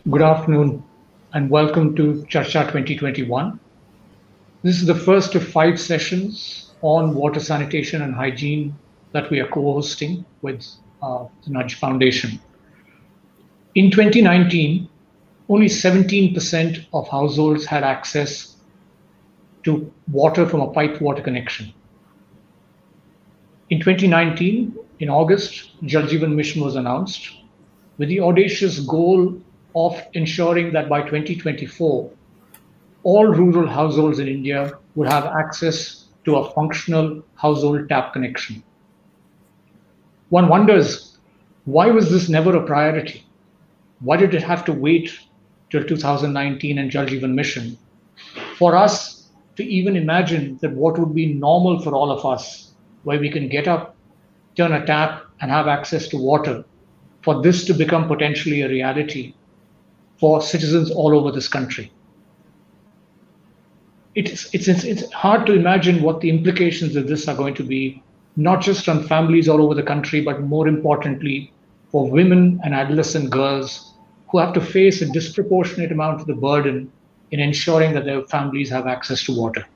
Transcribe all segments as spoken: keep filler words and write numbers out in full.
Good afternoon and welcome to Charsha twenty twenty-one. This is the first of five sessions on water sanitation and hygiene that we are co-hosting with uh, the Nudge Foundation. In twenty nineteen, only seventeen percent of households had access to water from a piped water connection. In twenty nineteen, in August, Jal Jeevan Mission was announced with the audacious goal of ensuring that by twenty twenty-four, all rural households in India would have access to a functional household tap connection. One wonders, why was this never a priority? Why did it have to wait till two thousand nineteen and Jal Jeevan Mission for us to even imagine that what would be normal for all of us, where we can get up, turn a tap, and have access to water, for this to become potentially a reality for citizens all over this country? It's, it's, it's, it's hard to imagine what the implications of this are going to be, not just on families all over the country, but more importantly, for women and adolescent girls who have to face a disproportionate amount of the burden in ensuring that their families have access to water.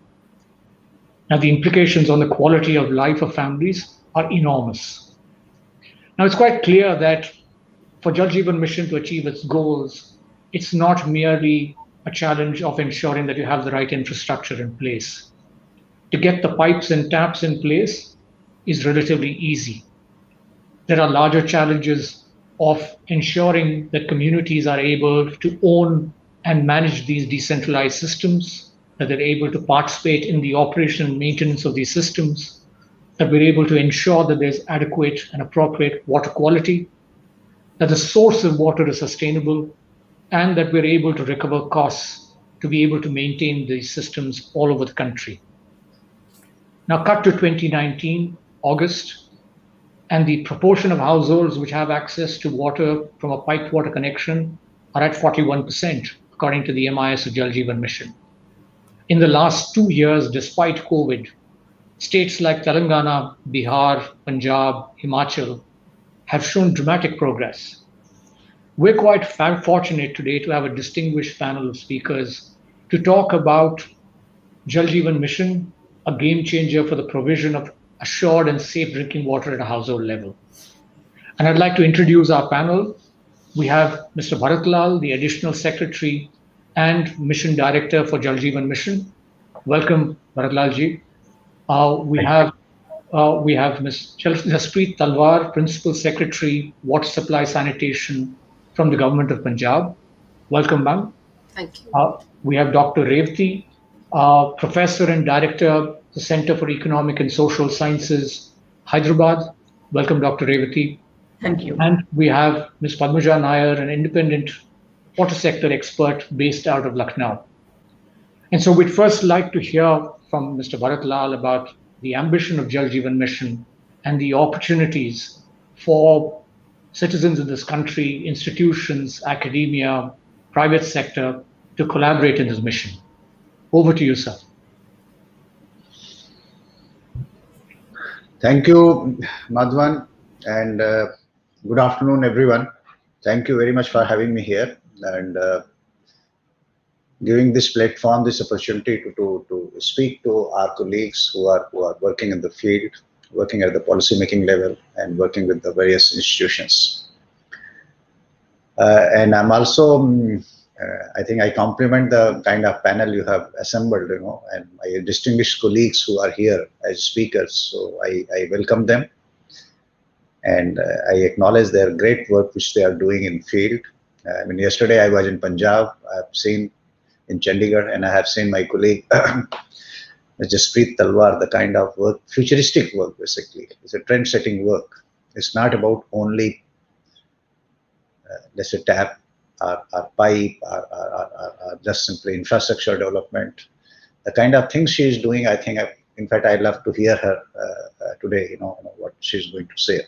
Now, the implications on the quality of life of families are enormous. Now, it's quite clear that for Jal Jeevan Mission to achieve its goals, it's not merely a challenge of ensuring that you have the right infrastructure in place. To get the pipes and taps in place is relatively easy. There are larger challenges of ensuring that communities are able to own and manage these decentralized systems, that they're able to participate in the operation and maintenance of these systems, that we're able to ensure that there's adequate and appropriate water quality, that the source of water is sustainable, and that we're able to recover costs to be able to maintain these systems all over the country. Now, cut to twenty nineteen, August, and the proportion of households which have access to water from a piped water connection are at forty-one percent, according to the M I S of Jal Jeevan Mission. In the last two years, despite COVID, states like Telangana, Bihar, Punjab, Himachal have shown dramatic progress. We're quite fortunate today to have a distinguished panel of speakers to talk about Jal Jeevan Mission, a game changer for the provision of assured and safe drinking water at a household level. And I'd like to introduce our panel. We have Mister Bharat Lal, the Additional Secretary and Mission Director for Jal Jeevan Mission. Welcome, Bharat Lal ji. Uh, we have uh, we have Miz Jaspreet Talwar, Principal Secretary, Water Supply Sanitation from the Government of Punjab. Welcome, ma'am. Thank you. Uh, we have Doctor Revati, uh, Professor and Director, the Center for Economic and Social Sciences, Hyderabad. Welcome, Doctor Revati. Thank you. And we have Miz Padmaja Nair, an independent water sector expert based out of Lucknow. And so we'd first like to hear from Mister Bharat Lal about the ambition of Jal Jeevan Mission and the opportunities for citizens in this country, institutions, academia, private sector to collaborate in this mission. Over to you, sir. Thank you, Madhvan, and uh, good afternoon, everyone. Thank you very much for having me here and uh, giving this platform, this opportunity to, to, to speak to our colleagues who are, who are working in the field, working at the policy making level and working with the various institutions. Uh, and I'm also, um, uh, I think I compliment the kind of panel you have assembled, you know, and my distinguished colleagues who are here as speakers. So I, I welcome them and uh, I acknowledge their great work which they are doing in field. Uh, I mean, yesterday I was in Punjab, I've seen in Chandigarh, and I have seen my colleague Jaspreet Talwar, the kind of work, futuristic work basically. It's a trend-setting work. It's not about only, uh, let's say, tap or, or pipe or, or, or, or just simply infrastructure development. The kind of things she is doing, I think, I, in fact, I'd love to hear her uh, uh, today, you know, you know, what she's going to say.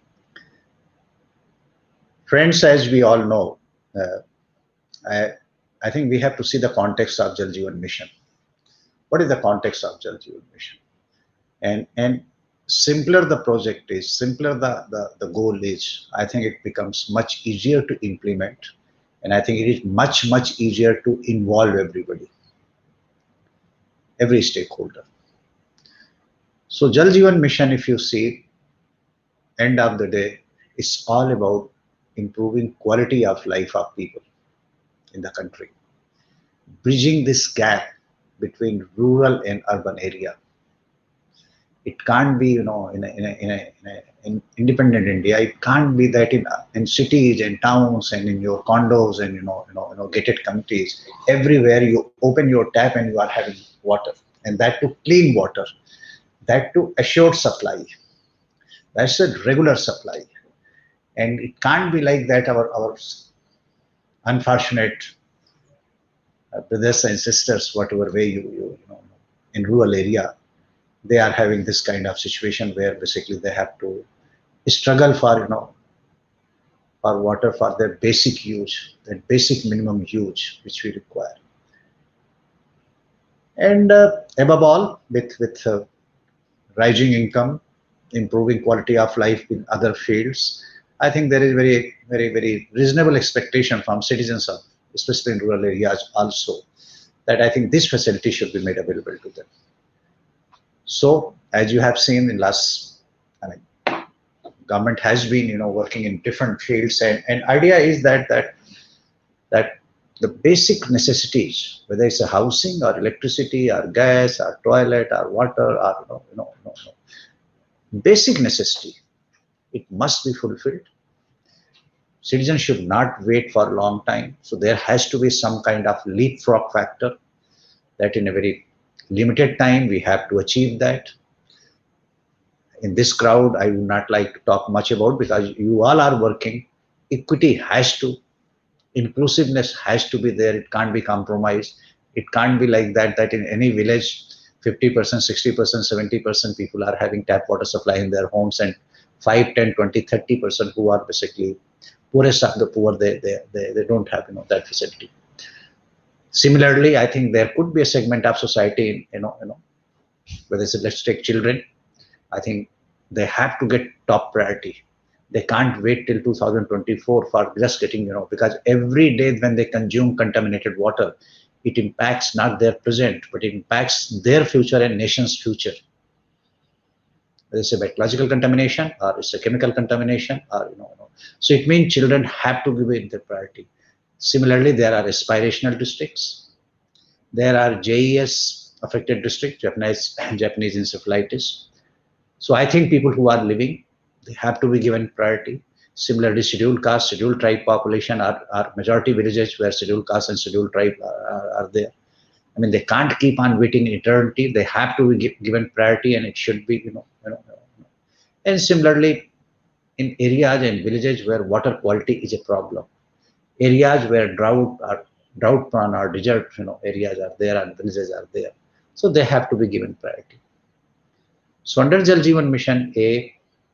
Friends, as we all know, uh, I, I think we have to see the context of Jal Jeevan Mission. What is the context of Jal Jeevan Mission? And, and simpler the project is, simpler the, the, the goal is, I think it becomes much easier to implement And I think it is much, much easier to involve everybody, every stakeholder. So Jal Jeevan Mission, if you see, end of the day, it's all about improving quality of life of people in the country, bridging this gap between rural and urban area. It can't be, you know, in a, in a, in a, in a in independent India, it can't be that in in cities and towns and in your condos and you know, you know, you know, gated communities, everywhere you open your tap and you are having water, and that to clean water, that to assured supply. That's a regular supply, and it can't be like that. Our our unfortunate uh, brothers and sisters, whatever way you, you you know, in rural area, they are having this kind of situation where basically they have to struggle for, you know, for water for their basic use, that basic minimum use which we require. And uh, above all, with with uh, rising income, improving quality of life in other fields, I think there is very very very reasonable expectation from citizens of, especially in rural areas also, that I think this facility should be made available to them. So as you have seen in last, I mean, government has been, you know, working in different fields, and, and idea is that that that the basic necessities, whether it's a housing or electricity or gas or toilet or water or you know, you know, you know, basic necessity, it must be fulfilled. Citizens should not wait for a long time. So there has to be some kind of leapfrog factor that in a very limited time we have to achieve that. In this crowd, I would not like to talk much about, because you all are working. Equity has to, inclusiveness has to be there. It can't be compromised. It can't be like that, that in any village, fifty percent, sixty percent, seventy percent people are having tap water supply in their homes, and five, ten, twenty, thirty percent who are basically poorest of the poor, they, they, they, they don't have, you know, that facility. Similarly, I think there could be a segment of society, you know, you know, whether it's, let's take children, I think they have to get top priority. They can't wait till two thousand twenty-four for just getting, you know, because every day when they consume contaminated water, it impacts not their present, but it impacts their future and nation's future. Whether it's a biological contamination or it's a chemical contamination, or, you know, you know. So it means children have to give it their priority. Similarly, there are aspirational districts. There are J E S affected districts, Japanese, Japanese encephalitis. So I think people who are living, they have to be given priority. Similarly, scheduled caste, scheduled tribe population are, are majority villages where scheduled caste and scheduled tribe are, are there. I mean, they can't keep on waiting in eternity. They have to be given priority, and it should be, you know, you know, you know. And similarly, in areas and villages where water quality is a problem, areas where drought or drought prone or desert, you know, areas are there and villages are there, so they have to be given priority. So under Jal Jeevan Mission A,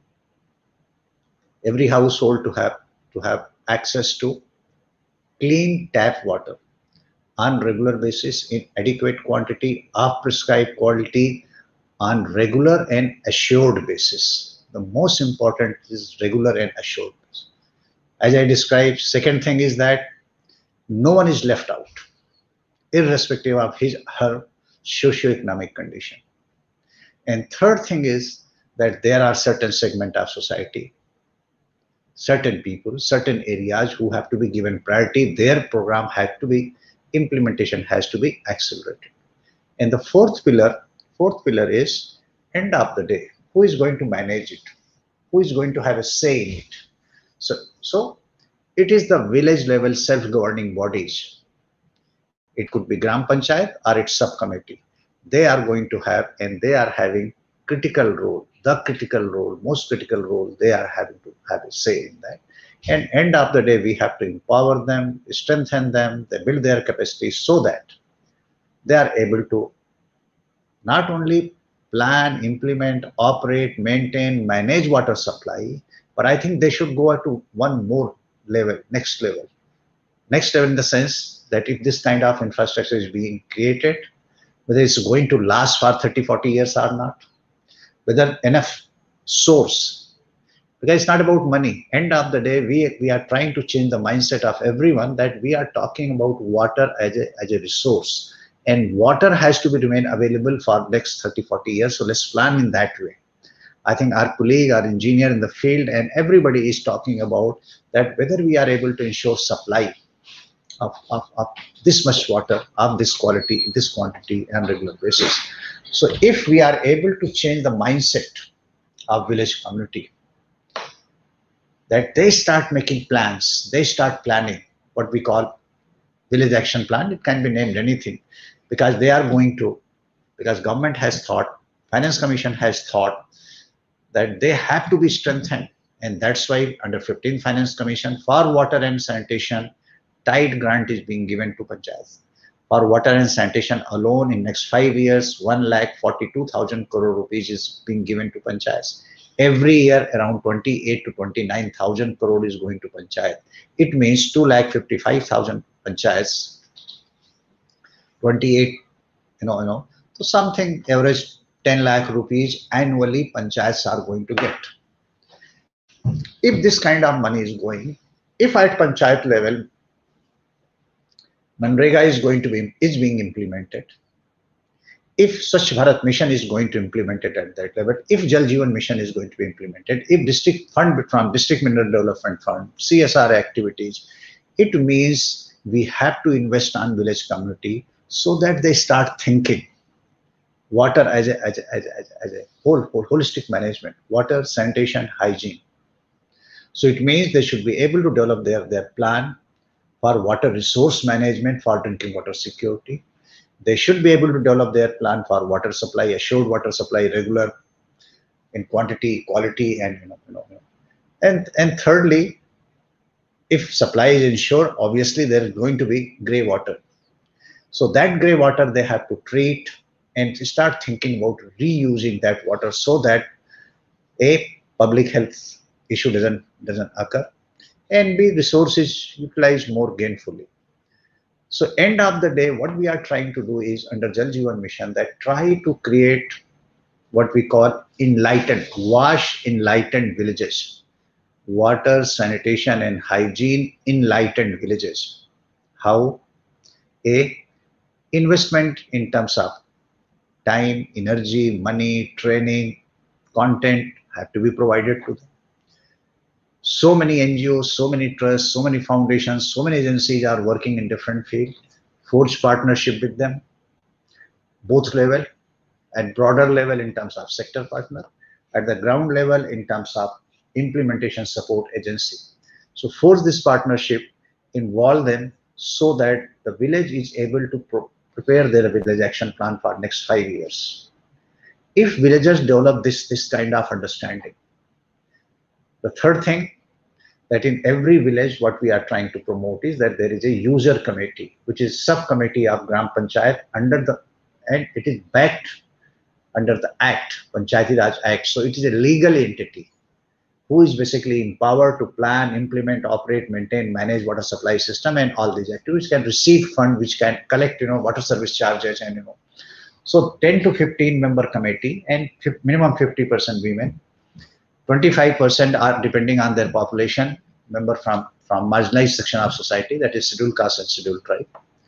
every household to have to have access to clean tap water on regular basis in adequate quantity of prescribed quality on regular and assured basis. The most important is regular and assured basis. As I described, second thing is that no one is left out, irrespective of his her socioeconomic condition. And third thing is that there are certain segment of society, certain people, certain areas who have to be given priority. Their program has to be, implementation has to be accelerated. And the fourth pillar, fourth pillar is, end of the day, who is going to manage it? Who is going to have a say in it? So, so it is the village level self-governing bodies. It could be Gram Panchayat or its subcommittee. They are going to have, and they are having critical role, the critical role, most critical role, they are having to have a say in that. And end of the day, we have to empower them, strengthen them, they build their capacity so that they are able to not only plan, implement, operate, maintain, manage water supply, but I think they should go to one more level, next level. Next level in the sense that if this kind of infrastructure is being created, whether it's going to last for thirty, forty years or not, whether enough source, Because it's not about money. End of the day, we, we are trying to change the mindset of everyone that we are talking about water as a, as a resource. And water has to be remain available for next thirty, forty years. So let's plan in that way. I think our colleague, our engineer in the field, and everybody is talking about that whether we are able to ensure supply of, of, of this much water, of this quality, this quantity, and regular basis. So if we are able to change the mindset of village community, that they start making plans, they start planning what we call village action plan. It can be named anything, because they are going to, because government has thought, Finance Commission has thought that they have to be strengthened. And that's why under fifteenth Finance Commission for water and sanitation, tight grant is being given to panchayats. For water and sanitation alone in next five years, one lakh forty-two thousand crore rupees is being given to panchayats. Every year around twenty-eight to twenty-nine thousand crore is going to panchayat. It means two lakh fifty-five thousand panchayats, twenty-eight, you know, you know, so something average ten lakh rupees annually panchayats are going to get. If this kind of money is going, if at panchayat level, Manrega is going to be, is being implemented, if Swachh Bharat mission is going to implement it at that level, if Jal Jeevan mission is going to be implemented, if district fund from District Mineral Development Fund, C S R activities, it means we have to invest on village community so that they start thinking water as a, as a, as a, as a whole, whole holistic management, water, sanitation, hygiene. So it means they should be able to develop their, their plan for water resource management, for drinking water security. They should be able to develop their plan for water supply, assured water supply, regular in quantity, quality, and you know, you know, you know. And and thirdly, if supply is ensured, obviously there is going to be grey water. So that grey water they have to treat and start thinking about reusing that water so that A, public health issue doesn't doesn't occur, and B, resources utilized more gainfully. So end of the day, what we are trying to do is under Jal Jeevan Mission that try to create what we call enlightened, wash enlightened villages, water, sanitation and hygiene enlightened villages. How? A, investment in terms of time, energy, money, training, content have to be provided to them. So many N G Os, so many trusts, so many foundations, so many agencies are working in different fields. Forge partnership with them, both level, at broader level in terms of sector partner, at the ground level in terms of implementation support agency. So forge this partnership, involve them so that the village is able to pro prepare their village action plan for next five years. If villagers develop this, this kind of understanding. The third thing, that in every village, what we are trying to promote is that there is a user committee, which is subcommittee of Gram Panchayat under the, and it is backed under the Act, Panchayati Raj Act. So it is a legal entity who is basically empowered to plan, implement, operate, maintain, manage water supply system, and all these activities can receive fund, which can collect, you know, water service charges, and you know. So ten to fifteen member committee and minimum fifty percent women. twenty-five percent are depending on their population, member from, from marginalized section of society, that is scheduled caste and scheduled tribe.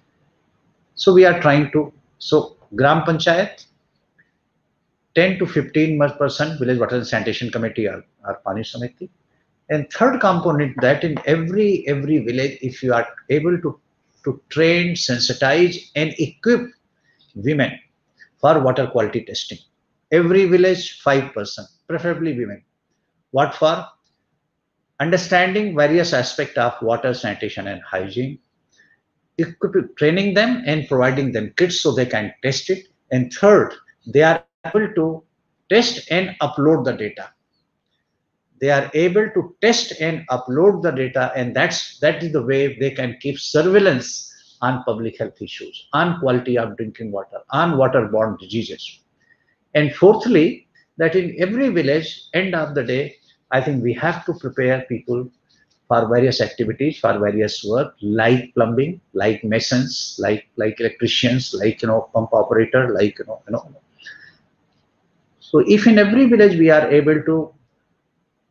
So we are trying to, so Gram Panchayat, ten to fifteen percent village water and sanitation committee are, are Pani Samiti. And third component, that in every, every village, if you are able to, to train, sensitize and equip women for water quality testing. Every village, five percent, preferably women. What for? Understanding various aspects of water, sanitation and hygiene, equip, training them and providing them kits so they can test it. And third, they are able to test and upload the data. They are able to test and upload the data, and that's that is the way they can keep surveillance on public health issues, on quality of drinking water, on waterborne diseases. And fourthly, that in every village, end of the day, I think we have to prepare people for various activities, for various work, like plumbing, like masons, like like electricians, like you know pump operator, like you know you know. So if in every village we are able to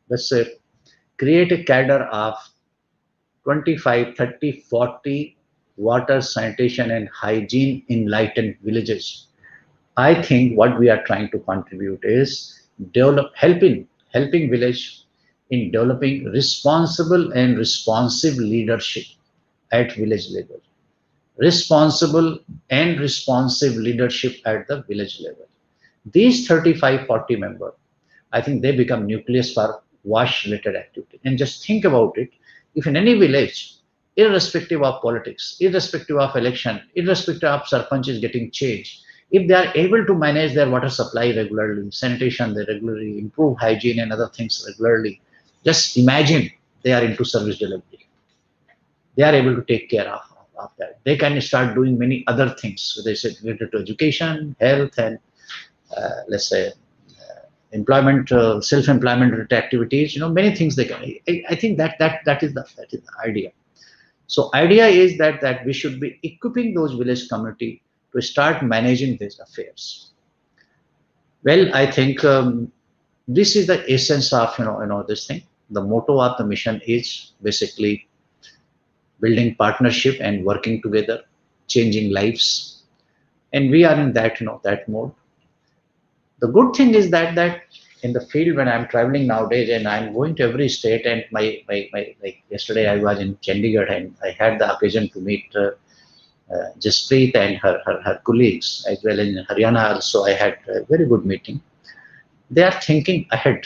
let's say, create a cadre of twenty-five, thirty, forty water, sanitation, and hygiene enlightened villages. I think what we are trying to contribute is develop helping helping village in developing responsible and responsive leadership at village level. Responsible and responsive leadership at the village level. These thirty-five, forty members, I think they become nucleus for wash related activity. And just think about it, if in any village, irrespective of politics, irrespective of election, irrespective of sarpanch is getting changed, if they are able to manage their water supply regularly, sanitation they regularly, improve hygiene and other things regularly, just imagine they are into service delivery. They are able to take care of, of that. They can start doing many other things. They say related to education, health, and uh, let's say uh, employment, uh, self-employment activities. You know, many things they can. I, I think that that that is the that is the idea. So idea is that that we should be equipping those village community to start managing these affairs. Well, I think um, this is the essence of you know you know this thing. The motto of the mission is basically building partnership and working together, changing lives, and we are in that you know that mode. The good thing is that that in the field when I'm traveling nowadays and I'm going to every state, and my my, my like yesterday I was in Chandigarh and I had the occasion to meet uh, uh, Jaspreet and her, her her colleagues, as well in Haryana also I had a very good meeting. They are thinking ahead.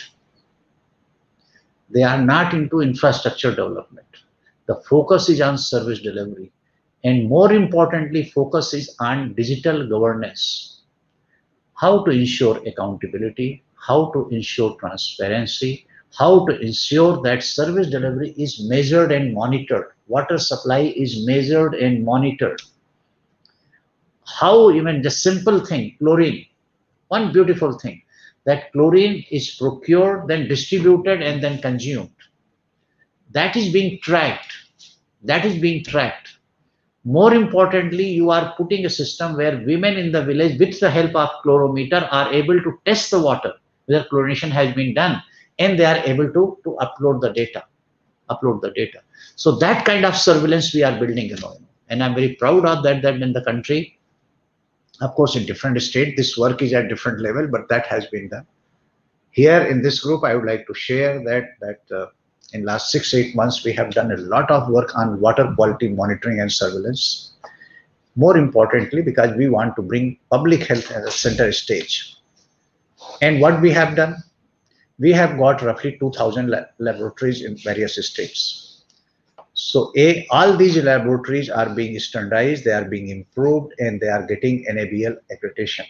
They are not into infrastructure development. The focus is on service delivery, and more importantly, focus is on digital governance. How to ensure accountability, how to ensure transparency, how to ensure that service delivery is measured and monitored, water supply is measured and monitored. How even the simple thing, chlorine, one beautiful thing, that chlorine is procured, then distributed, and then consumed. That is being tracked. That is being tracked. More importantly, you are putting a system where women in the village, with the help of chlorometer, are able to test the water whether chlorination has been done, and they are able to, to upload the data. Upload the data. So that kind of surveillance we are building, you know, and I'm very proud of that. That in the country, of course, in different states, this work is at different level, but that has been done. Here in this group, I would like to share that that. Uh, In last six, eight months, we have done a lot of work on water quality monitoring and surveillance. More importantly, because we want to bring public health as a center stage. And what we have done, we have got roughly two thousand lab laboratories in various states. So A, all these laboratories are being standardized, they are being improved, and they are getting N A B L accreditation.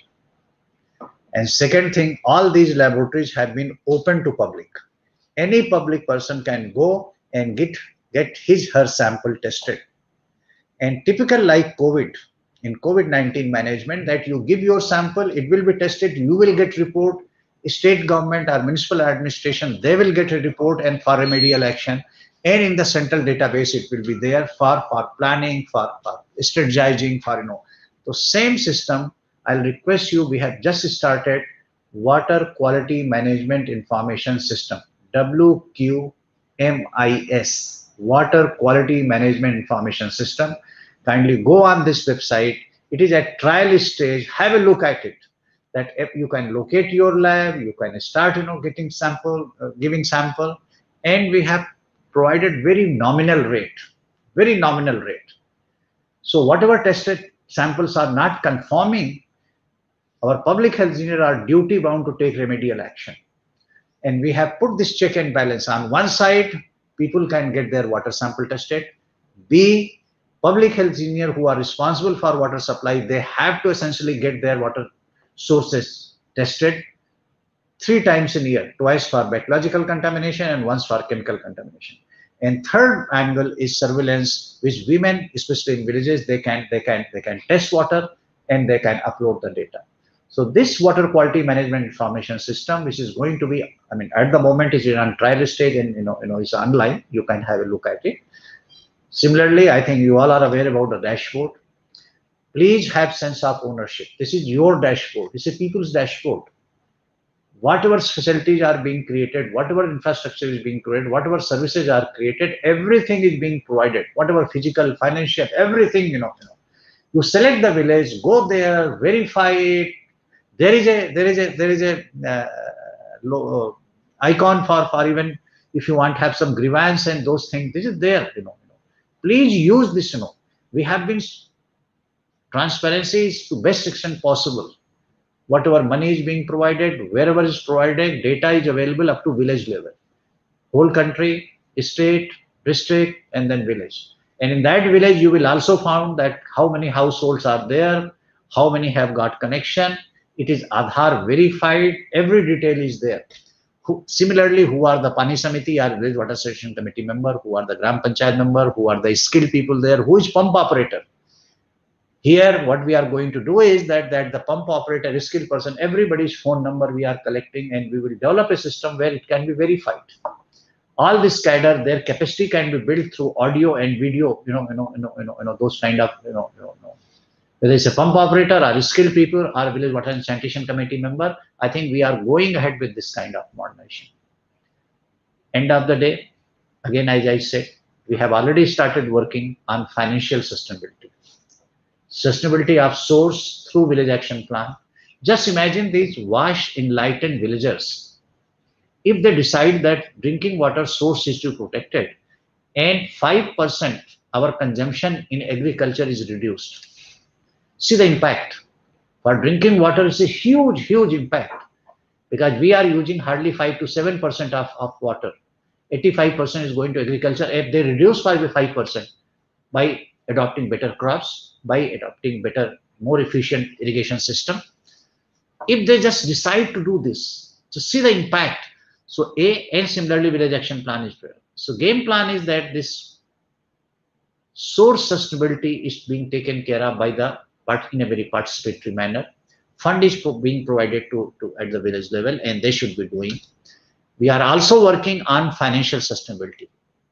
And second thing, all these laboratories have been open to public. Any public person can go and get, get his, her sample tested. And typical like COVID, in COVID nineteen management, that you give your sample, it will be tested, you will get report, state government or municipal administration, they will get a report and for remedial action. And in the central database, it will be there for, for planning, for, for strategizing, for, you know. So same system, I'll request you, we have just started Water Quality Management Information System. W Q M I S, Water Quality Management Information System. Kindly go on this website. It is at trial stage. Have a look at it. That if you can locate your lab, you can start, you know, getting sample, uh, giving sample, and we have provided very nominal rate, very nominal rate. So whatever tested samples are not conforming, our public health engineers are duty bound to take remedial action. And we have put this check and balance. On one side, people can get their water sample tested. B, public health engineer who are responsible for water supply, they have to essentially get their water sources tested three times in a year, twice for bacteriological contamination and once for chemical contamination. And third angle is surveillance, which women, especially in villages, they can they can they can test water and they can upload the data. So this water quality management information system, which is going to be, I mean, at the moment is in on trial stage and you know, you know, it's online. You can have a look at it. Similarly, I think you all are aware about the dashboard. Please have sense of ownership. This is your dashboard. This is people's dashboard. whatever facilities are being created, whatever infrastructure is being created, whatever services are created, everything is being provided, whatever physical, financial, everything, you know, you know. You select the village, go there, verify it. There is a, there is a, there is a uh, low, uh, icon for, for even if you want to have some grievance and those things, this is there, you know. You know. Please use this, you know. We have been, transparency is to best extent possible. Whatever money is being provided, wherever is provided, data is available up to village level. Whole country, state, district, and then village. And in that village, you will also find that how many households are there, how many have got connection. It is Aadhaar verified, every detail is there. Who, similarly, who are the Pani Samiti or village water station committee member, who are the Gram Panchayat member, who are the skilled people there, who is pump operator. Here, what we are going to do is that, that the pump operator, skilled person, everybody's phone number we are collecting, and we will develop a system where it can be verified. All this cadre, their capacity can be built through audio and video, you know, you know, you know, you know, you know those kind of, you know, you know, you know. Whether it's a pump operator or skilled people or village water and sanitation committee member, I think we are going ahead with this kind of modernization. End of the day, again, as I said, we have already started working on financial sustainability. Sustainability of source through village action plan. Just imagine these washed, enlightened villagers. If they decide that drinking water source is to be protected and five percent our consumption in agriculture is reduced. See the impact. For drinking water, it's a huge, huge impact because we are using hardly five to seven percent of, of water. eighty-five percent is going to agriculture. If they reduce by five percent by adopting better crops, by adopting better, more efficient irrigation system. If they just decide to do this, to see the impact. So A, and similarly village action plan is there. So game plan is that this source sustainability is being taken care of by the, but in a very participatory manner. Fund is being provided to, to at the village level, and they should be doing. We are also working on financial sustainability.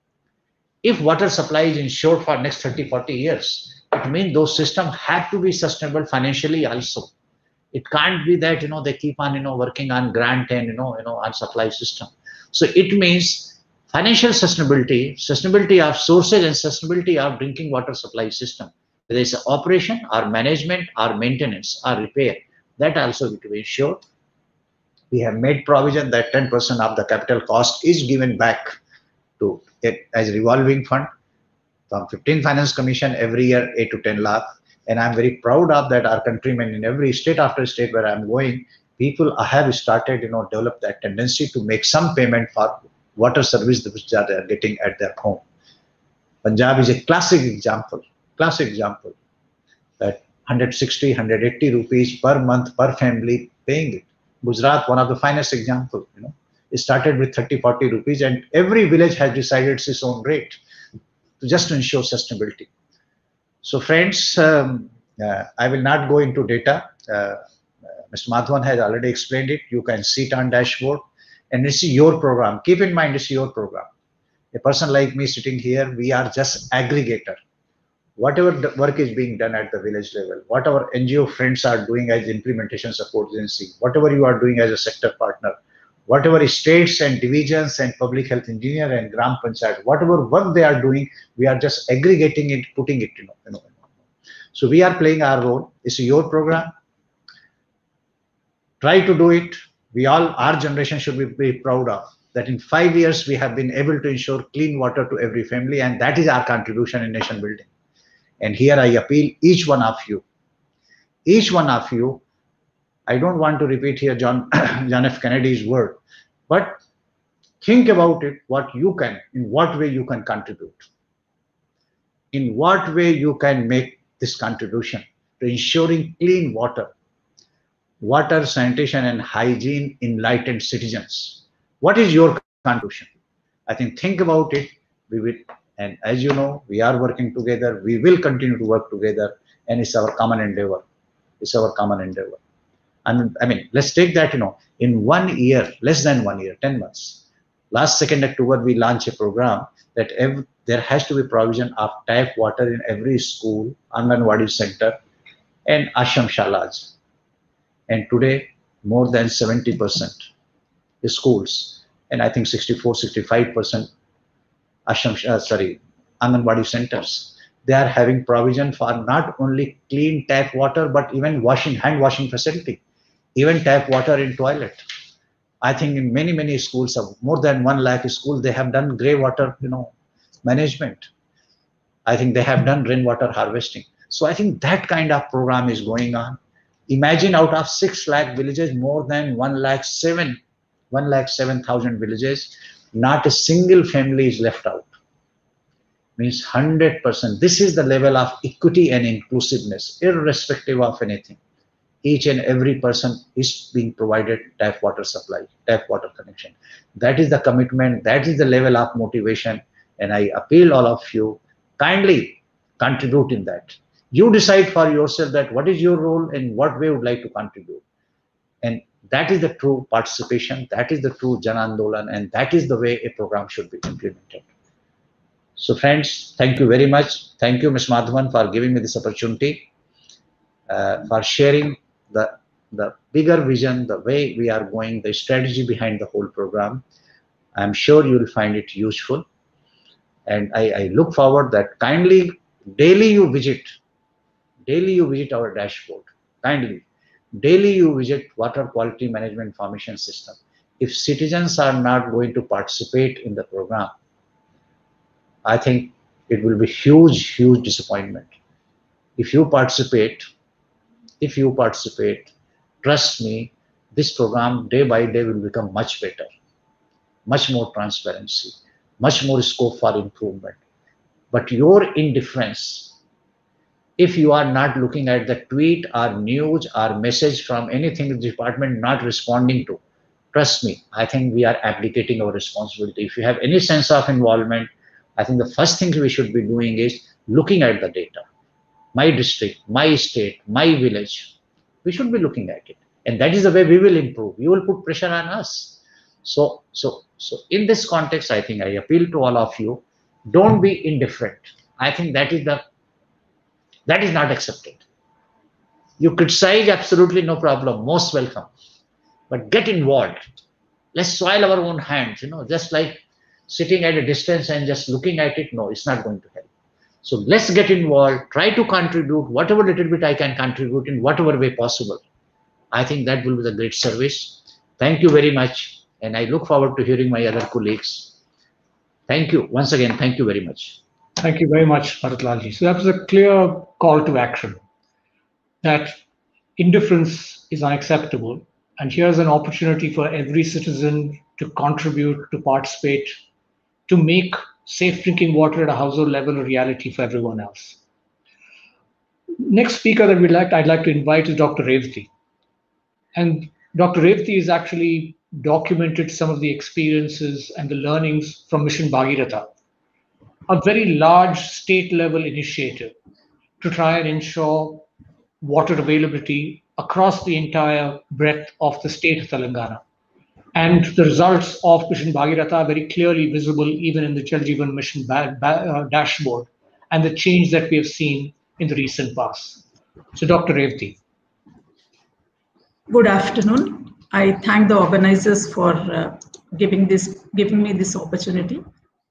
If water supply is ensured for next thirty, forty years, it means those systems have to be sustainable financially also. It can't be that, you know, they keep on, you know, working on grant and, you know, you know, on supply system. So it means financial sustainability, sustainability of sources and sustainability of drinking water supply system. Whether it's operation or management or maintenance or repair, that also to be ensured. We have made provision that ten percent of the capital cost is given back to it as revolving fund from fifteen Finance Commission every year, eight to ten lakh. And I'm very proud of that. Our countrymen in every state after state where I'm going, people have started, you know, develop that tendency to make some payment for water service which they are getting at their home. Punjab is a classic example, classic example that one hundred sixty, one hundred eighty rupees per month per family paying it. Gujarat, one of the finest example, you know, it started with thirty, forty rupees, and every village has decided its own rate to just to ensure sustainability. So friends, um, uh, I will not go into data. Uh, Mister Madhavan has already explained it. You can see it on dashboard, and this is your program. Keep in mind, this is your program. A person like me sitting here, we are just aggregator. Whatever the work is being done at the village level, what our N G O friends are doing as implementation support agency, whatever you are doing as a sector partner, whatever states and divisions and public health engineer and Gram Panchayat, whatever work they are doing, we are just aggregating it, putting it, you know, you know. So we are playing our role. This is your program. Try to do it. We all, our generation should be very proud of that in five years, we have been able to ensure clean water to every family, and that is our contribution in nation building. And here I appeal each one of you, each one of you, I don't want to repeat here John, John F. Kennedy's word, but think about it, what you can, in what way you can contribute, in what way you can make this contribution to ensuring clean water, water, sanitation, and hygiene, enlightened citizens. What is your contribution? I think, think about it. We will, and as you know, we are working together. We will continue to work together, and it's our common endeavor. It's our common endeavor. And I mean, let's take that, you know, in one year, less than one year, ten months. Last second October, we launched a program that every, there has to be provision of tap water in every school, Anganwadi center, and Ashram Shalas. And today, more than seventy percent schools, and I think sixty-four, sixty-five percent ashram, uh, sorry, Anganwadi centers. They are having provision for not only clean tap water, but even washing, hand washing facility, even tap water in toilet. I think in many, many schools, of more than one lakh schools, they have done grey water, you know, management. I think they have done rainwater harvesting. So I think that kind of program is going on. Imagine out of six lakh villages, more than one lakh seven, one lakh seven thousand villages, not a single family is left out. Means one hundred percent. This is the level of equity and inclusiveness, irrespective of anything. Each and every person is being provided tap water supply, tap water connection. That is the commitment, that is the level of motivation, and I appeal all of you, kindly contribute in that. You decide for yourself that what is your role and what way you would like to contribute. And that is the true participation, that is the true Jan Andolan, and that is the way a program should be implemented. So friends, thank you very much. Thank you, Miz Madhavan, for giving me this opportunity, uh, for sharing the, the bigger vision, the way we are going, the strategy behind the whole program. I'm sure you will find it useful. And I, I look forward that kindly, daily you visit, daily you visit our dashboard, kindly, daily you visit water quality management information system. If citizens are not going to participate in the program, I think it will be huge, huge disappointment. If you participate, if you participate, trust me, this program day by day will become much better, much more transparency, much more scope for improvement. But your indifference, if you are not looking at the tweet or news or message from anything the department not responding to, trust me, I think we are abdicating our responsibility. If you have any sense of involvement, I think the first thing we should be doing is looking at the data. My district, my state, my village, we should be looking at it. And that is the way we will improve. You will put pressure on us. So, so, so in this context, I think I appeal to all of you, don't be indifferent. I think that is the, that is not accepted. You criticize, absolutely no problem, most welcome. But get involved. Let's soil our own hands, you know, just like sitting at a distance and just looking at it, no, it's not going to help. So let's get involved, try to contribute whatever little bit I can contribute in whatever way possible. I think that will be the great service. Thank you very much. And I look forward to hearing my other colleagues. Thank you. Once again, thank you very much. Thank you very much, Bharatlalji. So that was a clear call to action, that indifference is unacceptable. And here's an opportunity for every citizen to contribute, to participate, to make safe drinking water at a household level a reality for everyone else. Next speaker that we'd like, I'd like to invite is Doctor Revati. And Doctor Revati has actually documented some of the experiences and the learnings from Mission Bhagiratha, a very large state level initiative to try and ensure water availability across the entire breadth of the state of Telangana. And the results of Mission Bhagiratha are very clearly visible even in the Jal Jeevan Mission ba ba uh, dashboard and the change that we have seen in the recent past. So Doctor Revati. Good afternoon. I thank the organizers for uh, giving this, giving me this opportunity.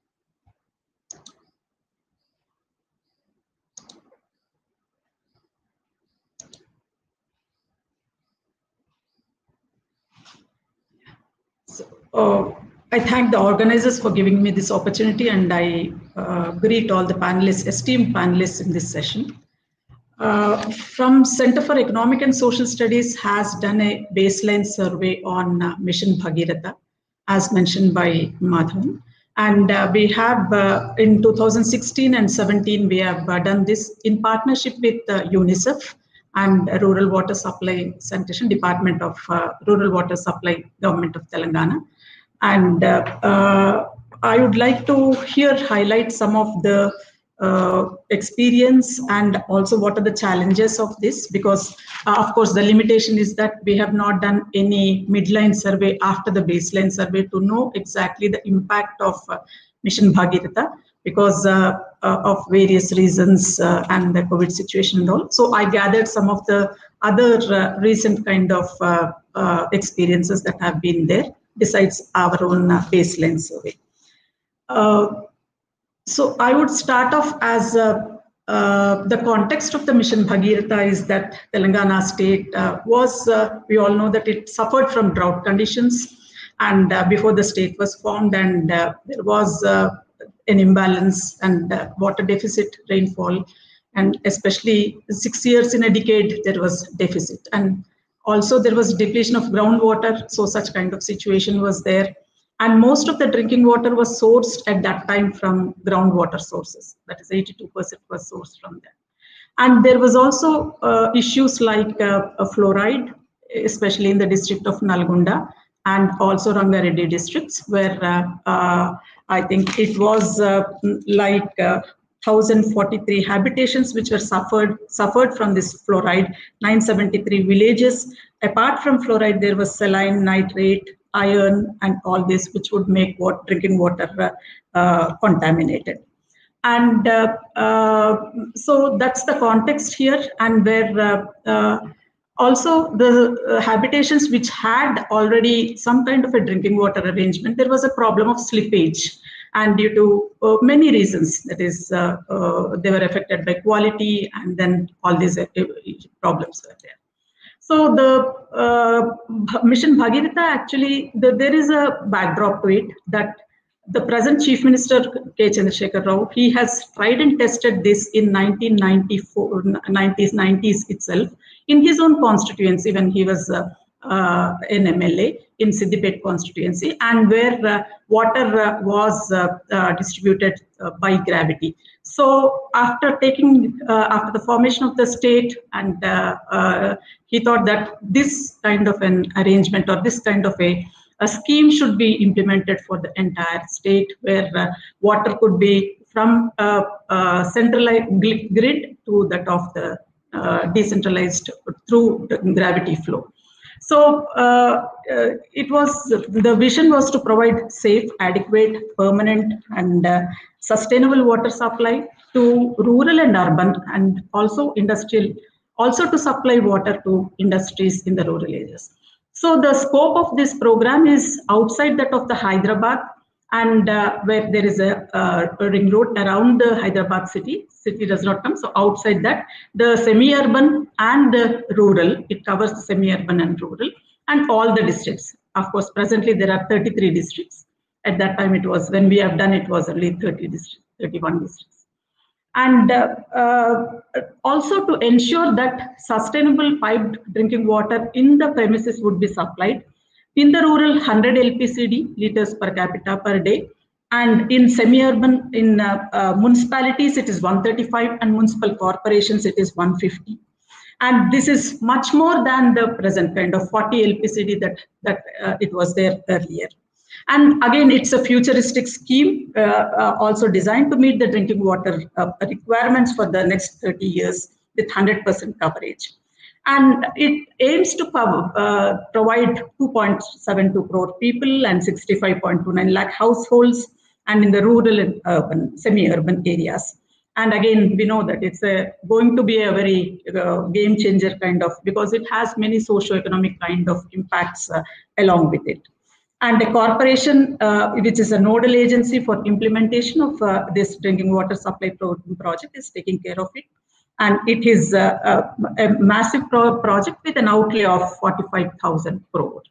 So, uh, I thank the organizers for giving me this opportunity, and I uh, greet all the panelists, esteemed panelists in this session. Uh, from Center for Economic and Social Studies has done a baseline survey on uh, Mission Bhagiratha, as mentioned by Madhavan. And uh, we have uh, in two thousand sixteen and seventeen, we have uh, done this in partnership with uh, UNICEF and uh, Rural Water Supply Sanitation Department of uh, Rural Water Supply, Government of Telangana. And uh, uh, I would like to here highlight some of the uh, experience and also what are the challenges of this, because uh, of course the limitation is that we have not done any midline survey after the baseline survey to know exactly the impact of uh, Mission Bhagiratha, because uh, uh, of various reasons uh, and the COVID situation and all. So I gathered some of the other uh, recent kind of uh, uh, experiences that have been there besides our own uh, baseline survey. Uh, so I would start off as uh, uh, the context of the Mission Bhagiratha is that Telangana state uh, was, uh, we all know that it suffered from drought conditions, and uh, before the state was formed, and uh, there was uh, an imbalance and uh, water deficit, rainfall, and especially six years in a decade there was deficit, and also there was depletion of groundwater. So such kind of situation was there, and most of the drinking water was sourced at that time from groundwater sources. That is eighty-two percent was sourced from them. And there was also uh, issues like uh, fluoride, especially in the district of Nalgonda and also Rangareddy districts, where uh, uh, I think it was uh, like uh, one thousand forty-three habitations which were suffered suffered from this fluoride, nine hundred seventy-three villages. Apart from fluoride, there was saline, nitrate, iron, and all this, which would make water, drinking water uh, uh, contaminated. And uh, uh, so that's the context here, and where uh, uh, also the uh, habitations which had already some kind of a drinking water arrangement, there was a problem of slippage, and due to uh, many reasons, that is, uh, uh, they were affected by quality, and then all these uh, problems were there. So the uh, Mission Bhagiratha, actually, the, there is a backdrop to it, that the present Chief Minister K. Chandrasekhar Rao, he has tried and tested this in nineteen ninety-four, nineties, nineties itself in his own constituency when he was uh, uh, an M L A in Siddipet constituency, and where uh, water uh, was uh, uh, distributed uh, by gravity. So after taking, uh, after the formation of the state, and uh, uh, he thought that this kind of an arrangement or this kind of a, a scheme should be implemented for the entire state, where uh, water could be from uh, uh, centralized grid to that of the uh, decentralized through the gravity flow. So uh, uh, it was, the vision was to provide safe, adequate, permanent, and uh, sustainable water supply to rural and urban, and also industrial, also to supply water to industries in the rural areas. So the scope of this program is outside that of the Hyderabad, and uh, where there is a, uh, a ring road around the Hyderabad city. City does not come, so outside that, the semi-urban and the rural, it covers the semi-urban and rural, and all the districts. Of course, presently there are thirty-three districts. At that time, it was, when we have done it, was only thirty districts, thirty-one districts. And uh, uh, also to ensure that sustainable piped drinking water in the premises would be supplied. In the rural, one hundred L P C D, liters per capita per day. And in semi-urban, in uh, uh, municipalities, it is one thirty-five, and municipal corporations, it is one fifty. And this is much more than the present kind of forty L P C D that, that uh, it was there earlier. And again, it's a futuristic scheme, uh, uh, also designed to meet the drinking water uh, requirements for the next thirty years with one hundred percent coverage. And it aims to cover, uh, provide two point seven two crore people and sixty-five point two nine lakh households, and in the rural and urban, semi-urban areas. And again, we know that it's a, going to be a very uh, game changer kind of, because it has many socio-economic kind of impacts uh, along with it. And the corporation, uh, which is a nodal agency for implementation of uh, this drinking water supply pro project, is taking care of it. And it is uh, a, a massive pro project with an outlay of forty-five thousand crore.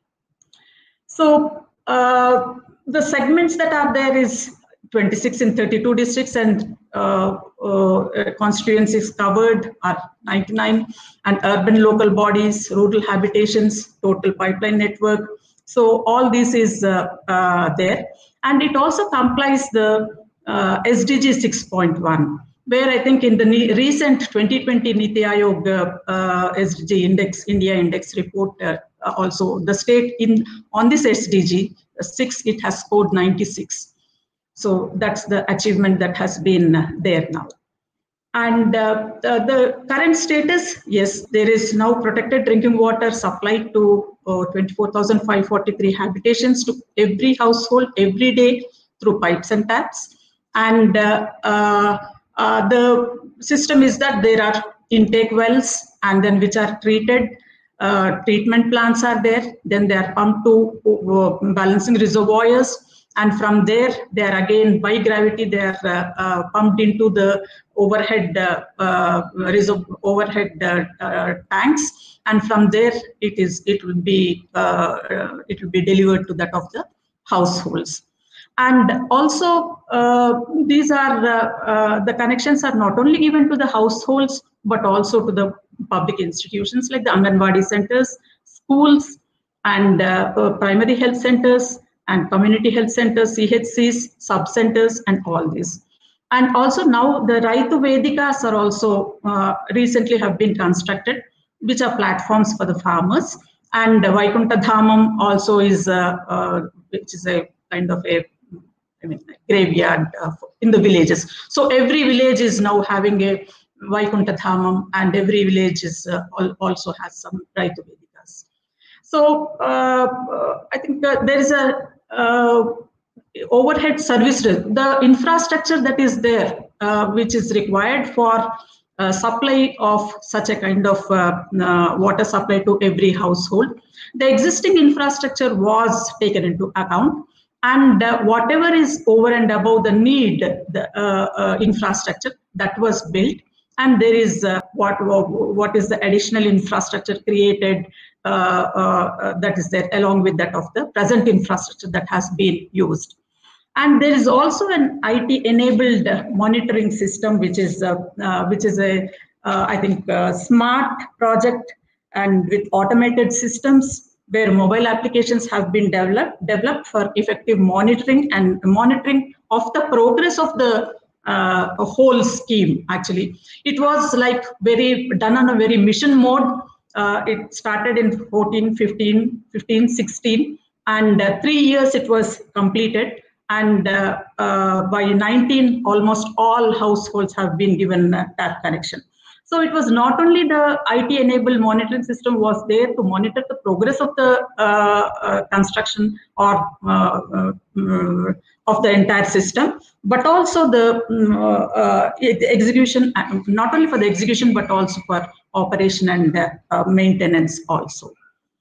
So uh, the segments that are there is twenty-six in thirty-two districts, and uh, uh, constituencies covered are ninety-nine, and urban local bodies, rural habitations, total pipeline network. So all this is uh, uh, there, and it also complies the uh, S D G six point one, where I think in the recent twenty twenty Niti Aayog uh, uh, S D G index, India index report, uh, also the state in on this S D G six, it has scored ninety-six. So that's the achievement that has been there now. And uh, the, the current status, yes, there is now protected drinking water supplied to uh, twenty-four thousand five hundred forty-three habitations to every household every day through pipes and taps. And uh, uh, uh, the system is that there are intake wells, and then which are treated uh, treatment plants are there. Then they are pumped to uh, balancing reservoirs. And from there, they are again, by gravity, they are uh, uh, pumped into the overhead uh, uh, reserve, overhead uh, uh, tanks. And from there, it is it will be uh, it will be delivered to that of the households. And also, uh, these are uh, uh, the connections are not only given to the households, but also to the public institutions like the Anganwadi centers, schools, and uh, uh, primary health centers, and community health centers, C H Cs, sub-centers, and all this. And also now the Raitu Vedikas are also uh, recently have been constructed, which are platforms for the farmers. And uh, Vaikunta Dhamam also is, uh, uh, which is a kind of a I mean, graveyard uh, in the villages. So every village is now having a Vaikunta Dhamam, and every village is uh, also has some Raitu Vedikas. So uh, uh, I think uh, there is a uh, overhead service, the infrastructure that is there, uh, which is required for uh, supply of such a kind of uh, uh, water supply to every household. The existing infrastructure was taken into account, and uh, whatever is over and above the need, the uh, uh, infrastructure that was built, and there is uh, what what is the additional infrastructure created uh, uh, that is there along with that of the present infrastructure that has been used. And there is also an I T enabled monitoring system, which is uh, uh, which is a uh, I think a smart project, and with automated systems where mobile applications have been developed developed for effective monitoring and monitoring of the progress of the uh, whole scheme. Actually, it was like very done on a very mission mode. Uh, it started in fourteen, fifteen, fifteen, sixteen, and uh, three years it was completed. And uh, uh, by nineteen, almost all households have been given a tap connection. So it was not only the I T-enabled monitoring system was there to monitor the progress of the uh, uh, construction or uh, uh, of the entire system, but also the, uh, uh, the execution, not only for the execution, but also for operation and uh, uh, maintenance also.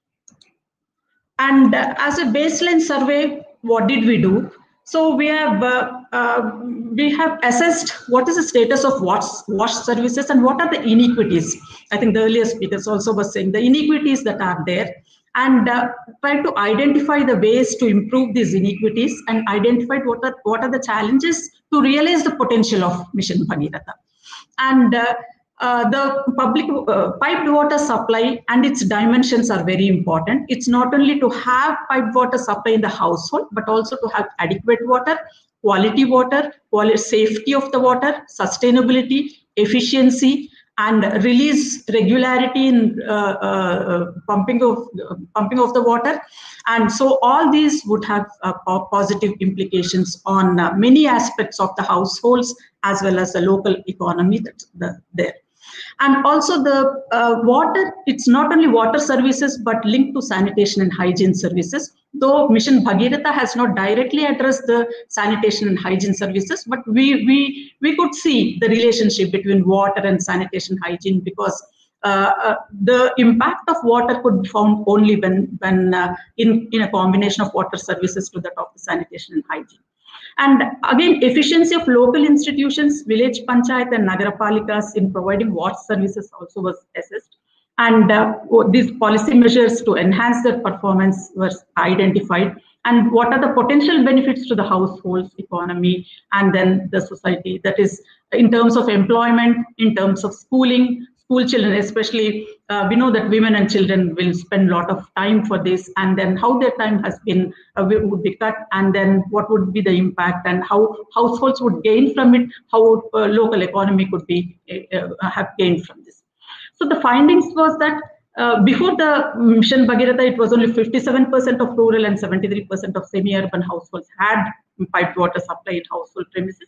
And uh, as a baseline survey, what did we do? So we have uh, uh, we have assessed what is the status of wash, wash services and what are the inequities. I think the earlier speakers also was saying the inequities that are there, and uh, try to identify the ways to improve these inequities and identify what are what are the challenges to realize the potential of Mission Bhagiratha. And uh, Uh, the public uh, piped water supply and its dimensions are very important. It's not only to have piped water supply in the household, but also to have adequate water, quality water, quality, safety of the water, sustainability, efficiency, and release regularity in uh, uh, pumping of uh, pumping of the water. And so all these would have uh, positive implications on uh, many aspects of the households as well as the local economy that's the, there. And also the uh, water, it's not only water services, but linked to sanitation and hygiene services. Though Mission Bhagiratha has not directly addressed the sanitation and hygiene services, but we, we, we could see the relationship between water and sanitation hygiene, because uh, uh, the impact of water could be found only when, when uh, in, in a combination of water services to that of the sanitation and hygiene. And again, efficiency of local institutions, village panchayat and nagarapalikas in providing water services also was assessed. And uh, these policy measures to enhance their performance were identified. And what are the potential benefits to the households, economy, and then the society? That is in terms of employment, in terms of schooling, school children, especially uh, we know that women and children will spend a lot of time for this, and then how their time has been uh, would be cut, and then what would be the impact, and how households would gain from it, how uh, local economy could be uh, have gained from this. So the findings was that uh, before the Mission Bhagiratha, it was only fifty-seven percent of rural and seventy-three percent of semi-urban households had piped water supply in household premises.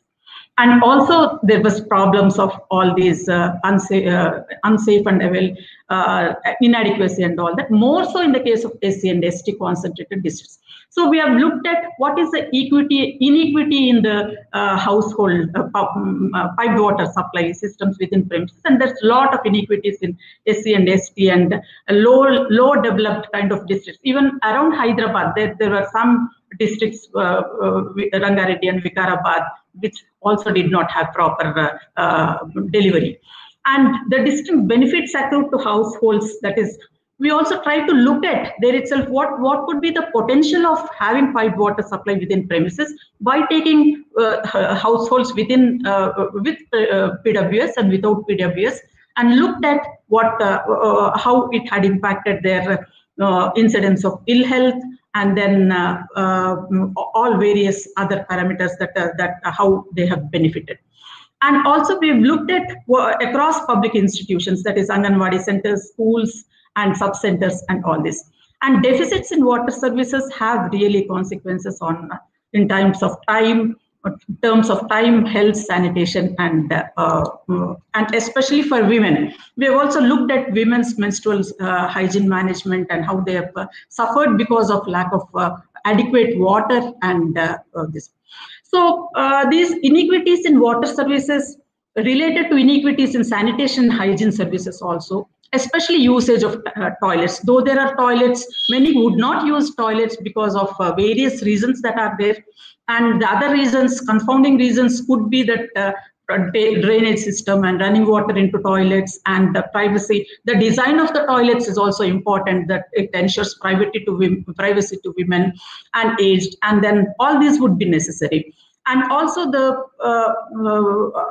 And also there was problems of all these uh, unsafe, uh, unsafe and avail, uh, inadequacy and all that, more so in the case of S C and S T concentrated districts. So we have looked at what is the equity, inequity in the uh, household uh, uh, piped water supply systems within premises, and there's a lot of inequities in S C and S T and low, low developed kind of districts. Even around Hyderabad, there, there were some districts, uh, uh, Rangareddy and Vikarabad, which also did not have proper uh, uh, delivery. And the distinct benefits accrued to households, that is, we also try to look at there itself what, what could be the potential of having piped water supply within premises by taking uh, households within uh, with uh, P W S and without P W S, and looked at what uh, uh, how it had impacted their uh, incidence of ill health, and then uh, uh, all various other parameters that uh, that uh, how they have benefited. And also we've looked at uh, across public institutions, that is Anganwadi centers, schools, and sub-centers and all this. And deficits in water services have really consequences on in terms of time, in terms of time, health, sanitation, and uh, uh, and especially for women. We have also looked at women's menstrual uh, hygiene management and how they have uh, suffered because of lack of uh, adequate water and uh, uh, this. So uh, these inequities in water services related to inequities in sanitation and hygiene services also, especially usage of uh, toilets. Though there are toilets, many would not use toilets because of uh, various reasons that are there. And the other reasons, confounding reasons, could be that uh, drainage system and running water into toilets and the privacy. The design of the toilets is also important, that it ensures privacy to women, privacy to women and aged, and then all these would be necessary. And also the uh, uh,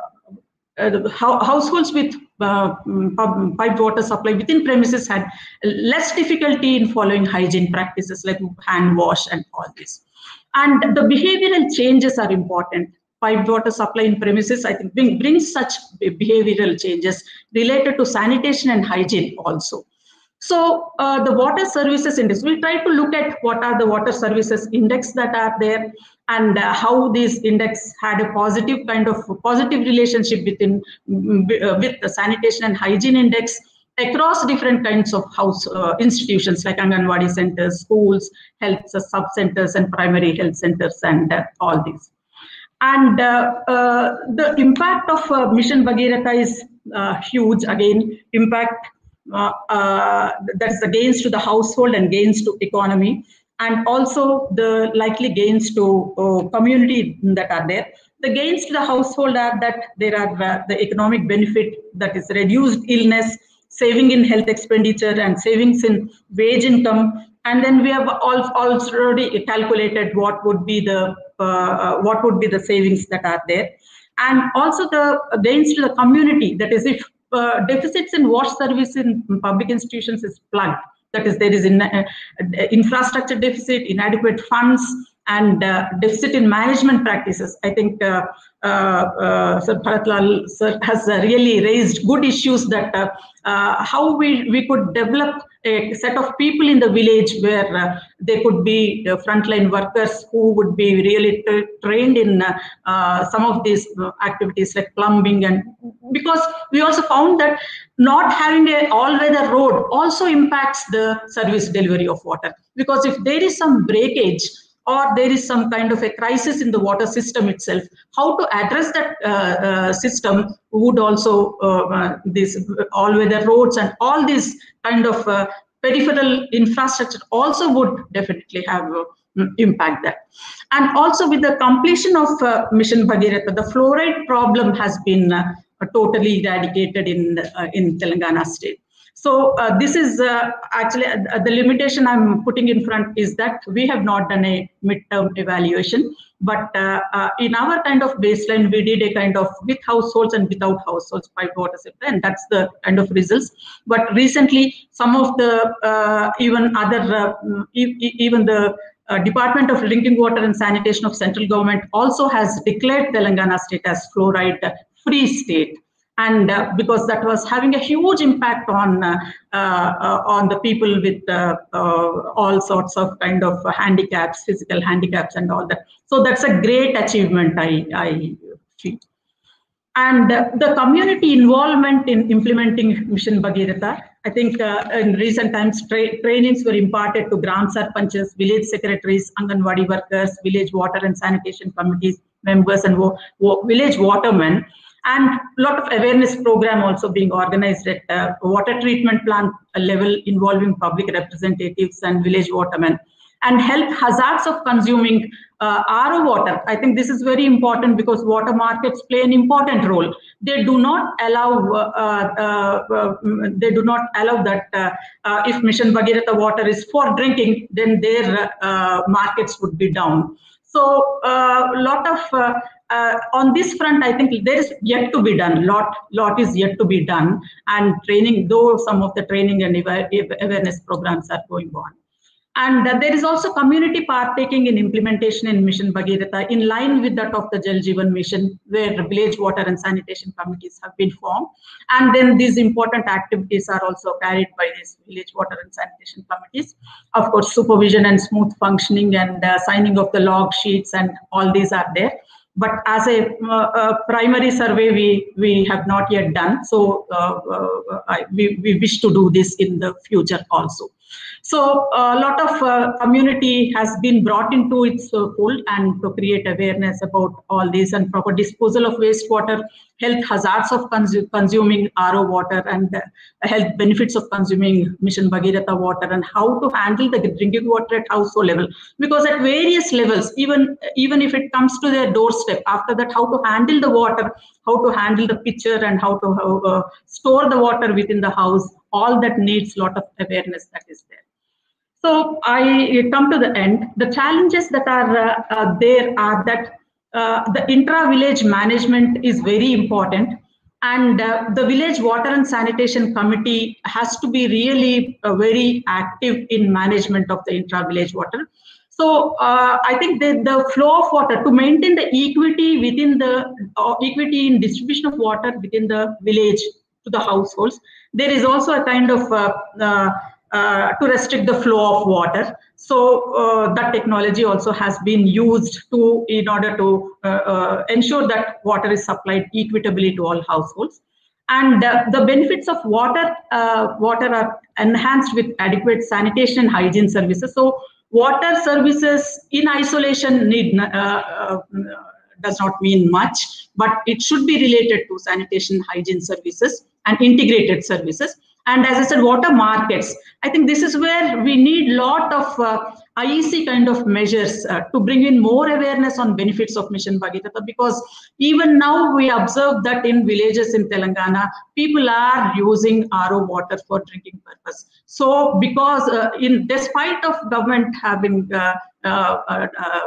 Uh, households with uh, piped water supply within premises had less difficulty in following hygiene practices like hand wash and all this. And the behavioral changes are important. Piped water supply in premises, I think, bring, brings such behavioral changes related to sanitation and hygiene also. So uh, the water services index, we try to look at what are the water services index that are there, and uh, how this index had a positive kind of positive relationship within uh, with the sanitation and hygiene index across different kinds of house uh, institutions like Anganwadi centers, schools, health sub-centers, and primary health centers, and uh, all these. And uh, uh, the impact of uh, Mission Bhagiratha is uh, huge. Again, impact uh, uh, that's the gains to the household and gains to economy, and also the likely gains to uh, community that are there. The gains to the household are that there are uh, the economic benefit, that is reduced illness, saving in health expenditure, and savings in wage income. And then we have already calculated what would be the uh, what would be the savings that are there, and also the gains to the community. That is, if uh, deficits in wash service in public institutions is plugged, that is, there is in, uh, infrastructure deficit, inadequate funds, and uh, deficit in management practices. I think uh, uh, uh, Sir Bharatlal sir has uh, really raised good issues that uh, uh, how we, we could develop a set of people in the village where uh, they could be uh, frontline workers who would be really trained in uh, uh, some of these activities like plumbing. And because we also found that not having a all-weather road also impacts the service delivery of water, because if there is some breakage or there is some kind of a crisis in the water system itself, how to address that uh, uh, system would also, uh, uh, these all-weather roads and all these kind of uh, peripheral infrastructure also would definitely have uh, impact that. And also with the completion of uh, Mission Bhagiratha, the fluoride problem has been uh, totally eradicated in, uh, in Telangana state. So uh, this is uh, actually uh, the limitation I'm putting in front is that we have not done a midterm evaluation, but uh, uh, in our kind of baseline, we did a kind of with households and without households piped water supply, and that's the kind of results. But recently, some of the uh, even other uh, e even the uh, Department of Drinking Water and Sanitation of central government also has declared Telangana state as fluoride free state. And uh, because that was having a huge impact on uh, uh, on the people with uh, uh, all sorts of kind of handicaps, physical handicaps, and all that. So that's a great achievement, I, I feel. And uh, the community involvement in implementing Mission Bhagiratha, I think uh, in recent times tra trainings were imparted to Gram Sarpanches, village secretaries, Anganwadi workers, village water and sanitation committees members, and wo wo village watermen. And a lot of awareness program also being organized at uh, water treatment plant level involving public representatives and village watermen. And health hazards of consuming uh, R O water. I think this is very important because water markets play an important role. They do not allow uh, uh, uh, they do not allow that uh, uh, if Mission Bhagiratha water is for drinking, then their uh, markets would be down. So a uh, lot of uh, uh, on this front, I think there is yet to be done. Lot lot is yet to be done, and training, though some of the training and awareness programs are going on. And uh, there is also community partaking in implementation in Mission Bhagiratha in line with that of the Jal Jeevan Mission, where the village water and sanitation committees have been formed. And then these important activities are also carried by these village water and sanitation committees. Of course, supervision and smooth functioning and uh, signing of the log sheets and all these are there. But as a, uh, a primary survey, we, we have not yet done. So uh, uh, I, we, we wish to do this in the future also. So a lot of uh, community has been brought into its uh, fold and to create awareness about all this and proper disposal of wastewater, health hazards of consu consuming R O water, and uh, health benefits of consuming Mission Bhagiratha water, and how to handle the drinking water at household level. Because at various levels, even, even if it comes to their doorstep, after that, how to handle the water, how to handle the pitcher, and how to uh, store the water within the house, all that needs a lot of awareness that is there. So I come to the end. The challenges that are uh, uh, there are that uh, the intra-village management is very important, and uh, the village water and sanitation committee has to be really uh, very active in management of the intra-village water. So uh, I think the, the flow of water, to maintain the equity within the uh, equity in distribution of water within the village to the households, there is also a kind of uh, uh, Uh, to restrict the flow of water. So uh, that technology also has been used to in order to uh, uh, ensure that water is supplied equitably to all households. And uh, the benefits of water, uh, water are enhanced with adequate sanitation and hygiene services. So water services in isolation need uh, uh, does not mean much, but it should be related to sanitation, hygiene services and integrated services. And as I said, water markets, I think this is where we need a lot of uh, I E C kind of measures uh, to bring in more awareness on benefits of Mission Bhagiratha, because even now we observe that in villages in Telangana, people are using R O water for drinking purpose. So because uh, in despite of government having uh, uh, uh,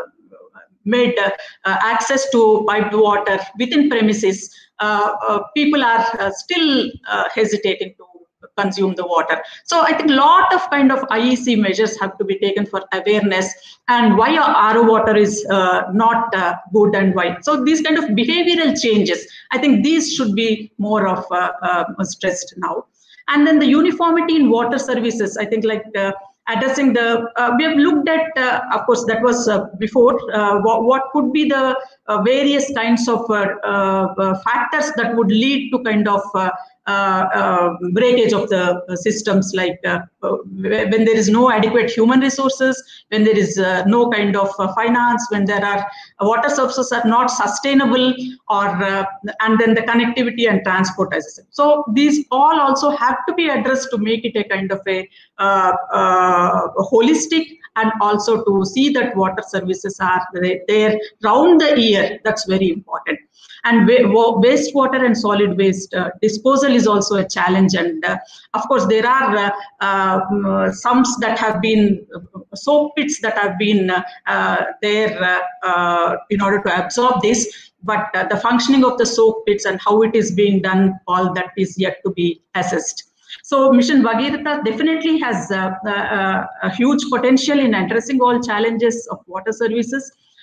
made uh, uh, access to piped water within premises, uh, uh, people are uh, still uh, hesitating to consume the water. So I think a lot of kind of I E C measures have to be taken for awareness and why R O water is uh, not uh, good and why. So these kind of behavioral changes, I think these should be more of uh, uh, stressed now. And then the uniformity in water services, I think like uh, addressing the, uh, we have looked at, uh, of course, that was uh, before, uh, what, what could be the uh, various kinds of uh, uh, factors that would lead to kind of uh, Uh, uh, breakage of the uh, systems, like uh, when there is no adequate human resources, when there is uh, no kind of uh, finance, when there are uh, water sources are not sustainable, or uh, and then the connectivity and transport, as I said. So these all also have to be addressed to make it a kind of a uh, uh, holistic, and also to see that water services are there round the year. That's very important. And wastewater and solid waste uh, disposal is also a challenge. And uh, of course, there are uh, uh, sumps that have been, uh, soak pits that have been uh, uh, there uh, uh, in order to absorb this. But uh, the functioning of the soak pits and how it is being done, all that is yet to be assessed. So Mission Bhagiratha definitely has uh, uh, a huge potential in addressing all challenges of water services.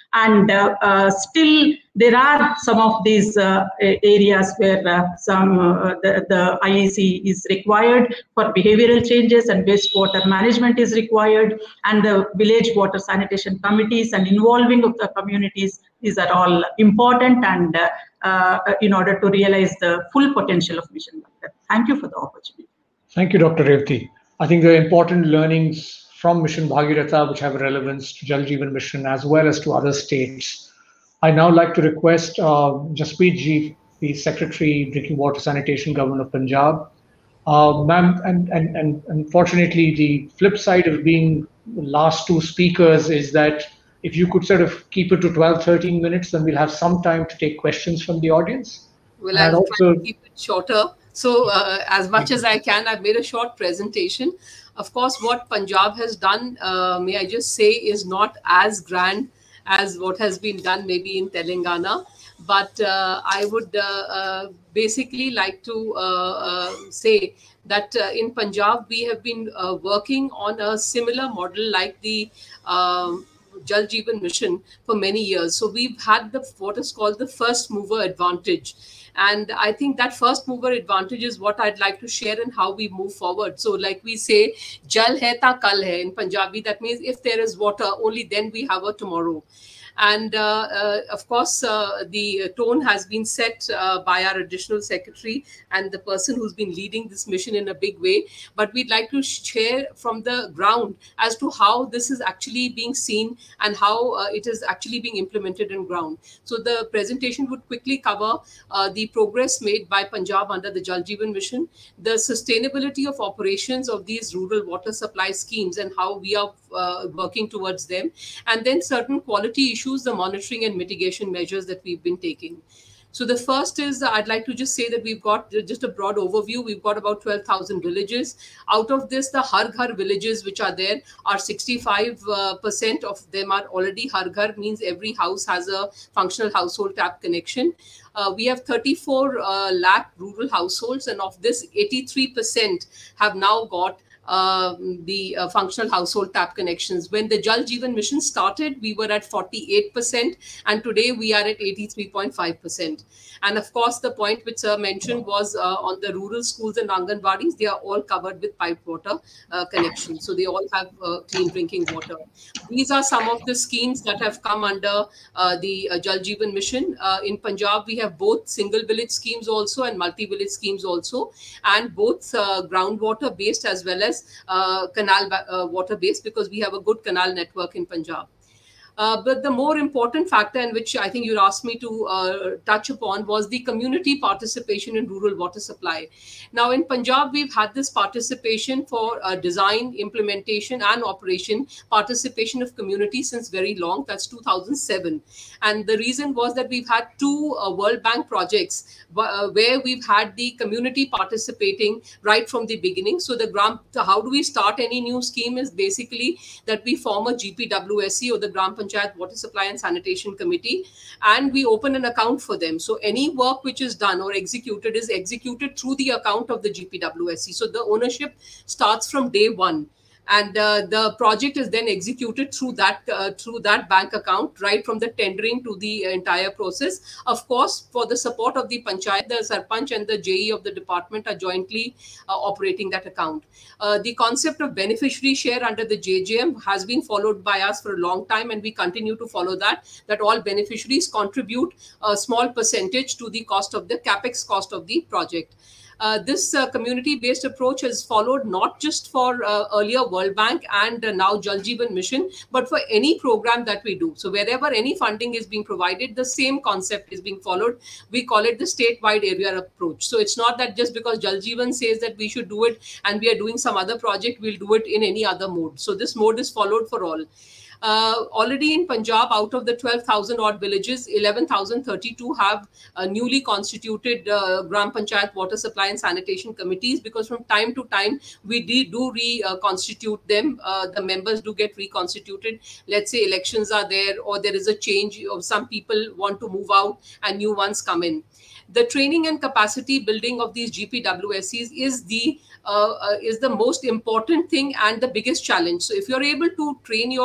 And uh, uh, still, there are some of these uh, areas where uh, some uh, the, the I E C is required for behavioral changes, and wastewater management is required, and the village water sanitation committees and involving of the communities. These are all important, and uh, uh, in order to realize the full potential of Mission Bhagiratha. Thank you for the opportunity. Thank you, Doctor Revati. I think the important learnings from Mission Bhagiratha, which have relevance to Jal Jeevan Mission as well as to other states. I now like to request uh, Jaspreet Ji, the Secretary, Drinking Water Sanitation, Government of Punjab. Uh, Ma'am, and, and, and unfortunately, the flip side of being the last two speakers is that if you could sort of keep it to twelve, thirteen minutes, then we'll have some time to take questions from the audience. Well, I'll also try to keep it shorter. So uh, as much as I can, I've made a short presentation. Of course, what Punjab has done, uh, may I just say, is not as grand as what has been done maybe in Telangana. But uh, I would uh, uh, basically like to uh, uh, say that uh, in Punjab, we have been uh, working on a similar model like the um, Jal Jeevan Mission for many years. So we've had the what is called the first mover advantage. And I think that first mover advantage is what I'd like to share and how we move forward. So like we say, Jal hai ta kal hai in Punjabi. That means if there is water, only then we have a tomorrow. And uh, uh, of course, uh, the tone has been set uh, by our additional secretary and the person who's been leading this mission in a big way. But we'd like to share from the ground as to how this is actually being seen and how uh, it is actually being implemented in ground. So the presentation would quickly cover uh, the progress made by Punjab under the Jal Jeevan Mission, the sustainability of operations of these rural water supply schemes and how we are uh, working towards them, and then certain quality issues, the monitoring and mitigation measures that we've been taking. So the first is, uh, I'd like to just say that we've got just a broad overview. We've got about twelve thousand villages. Out of this, the Har Ghar villages which are there are sixty-five percent uh, of them are already Har Ghar, means every house has a functional household tap connection. Uh, we have thirty-four uh, lakh rural households, and of this, eighty-three percent have now got Uh, the uh, functional household tap connections. When the Jal Jeevan Mission started, we were at forty-eight percent, and today we are at eighty-three point five percent. And of course, the point which Sir mentioned was uh, on the rural schools and Anganwadis, they are all covered with piped water uh, connections. So they all have uh, clean drinking water. These are some of the schemes that have come under uh, the uh, Jal Jeevan Mission. Uh, in Punjab, we have both single village schemes also and multi-village schemes also, and both uh, groundwater based as well as Uh, canal uh, water based, because we have a good canal network in Punjab. Uh, but the more important factor, in which I think you asked me to uh, touch upon, was the community participation in rural water supply. Now in Punjab, we've had this participation for uh, design, implementation and operation, participation of community since very long. That's two thousand seven. And the reason was that we've had two uh, World Bank projects uh, where we've had the community participating right from the beginning. So the Gram, how do we start any new scheme is basically that we form a G P W S C, or the Gram Panchayat Water Supply and Sanitation Committee, and we open an account for them. So any work which is done or executed is executed through the account of the G P W S C. So the ownership starts from day one. And uh, the project is then executed through that uh, through that bank account, right from the tendering to the entire process. Of course, for the support of the panchayat, the sarpanch and the J E of the department are jointly uh, operating that account. Uh, the concept of beneficiary share under the J J M has been followed by us for a long time, and we continue to follow that, that all beneficiaries contribute a small percentage to the cost of the capex cost of the project. Uh, this uh, community-based approach has followed not just for uh, earlier World Bank and uh, now Jal Jeevan Mission, but for any program that we do. So wherever any funding is being provided, the same concept is being followed. We call it the statewide area approach. So it's not that just because Jal Jeevan says that we should do it and we are doing some other project, we'll do it in any other mode. So this mode is followed for all. Uh, already in Punjab, out of the twelve thousand odd villages, eleven thousand thirty-two have uh, newly constituted uh, Gram Panchayat Water Supply and Sanitation Committees, because from time to time, we do reconstitute uh, them. Uh, the members do get reconstituted. Let's say elections are there, or there is a change, or some people want to move out and new ones come in. The training and capacity building of these G P W S Cs is the uh, uh, is the most important thing and the biggest challenge. So if you're able to train your uh,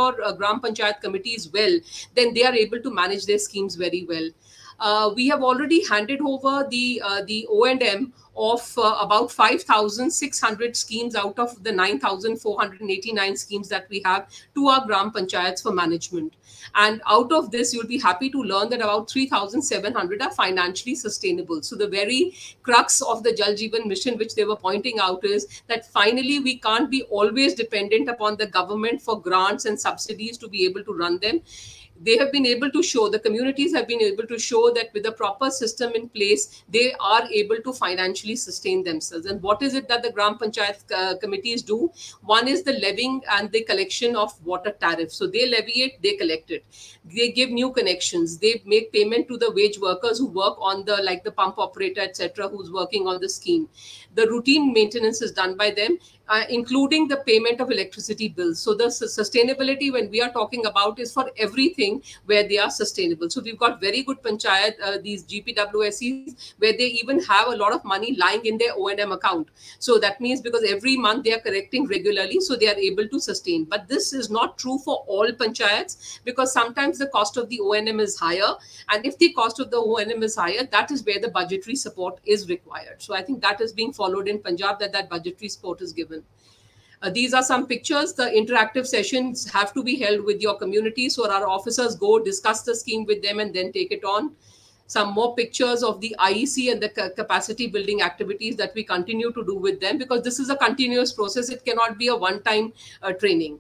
Gram Panchayat committees well, then they are able to manage their schemes very well. Uh, we have already handed over the uh, the O and M of uh, about five thousand six hundred schemes out of the nine thousand four hundred eighty-nine schemes that we have to our Gram Panchayats for management. And out of this, you'll be happy to learn that about three thousand seven hundred are financially sustainable. So the very crux of the Jal Jeevan Mission, which they were pointing out, is that finally we can't be always dependent upon the government for grants and subsidies to be able to run them. They have been able to show, the communities have been able to show that with a proper system in place, they are able to financially sustain themselves. And what is it that the Gram Panchayat uh, committees do? One is the levying and the collection of water tariff. So they levy it, they collect it. They give new connections. They make payment to the wage workers who work on the, like the pump operator, et cetera, who's working on the scheme. The routine maintenance is done by them, uh, including the payment of electricity bills. So the sustainability, when we are talking about, is for everything where they are sustainable. So we've got very good panchayat, uh, these G P W S Es, where they even have a lot of money lying in their O and M account. So that means because every month they are correcting regularly, so they are able to sustain. But this is not true for all panchayats, because sometimes the cost of the O and M is higher. And if the cost of the O and M is higher, that is where the budgetary support is required. So I think that is being followed in Punjab, that that budgetary support is given. Uh, these are some pictures. The interactive sessions have to be held with your community. So our officers go discuss the scheme with them and then take it on. Some more pictures of the I E C and the capacity building activities that we continue to do with them, because this is a continuous process. It cannot be a one-time uh, training.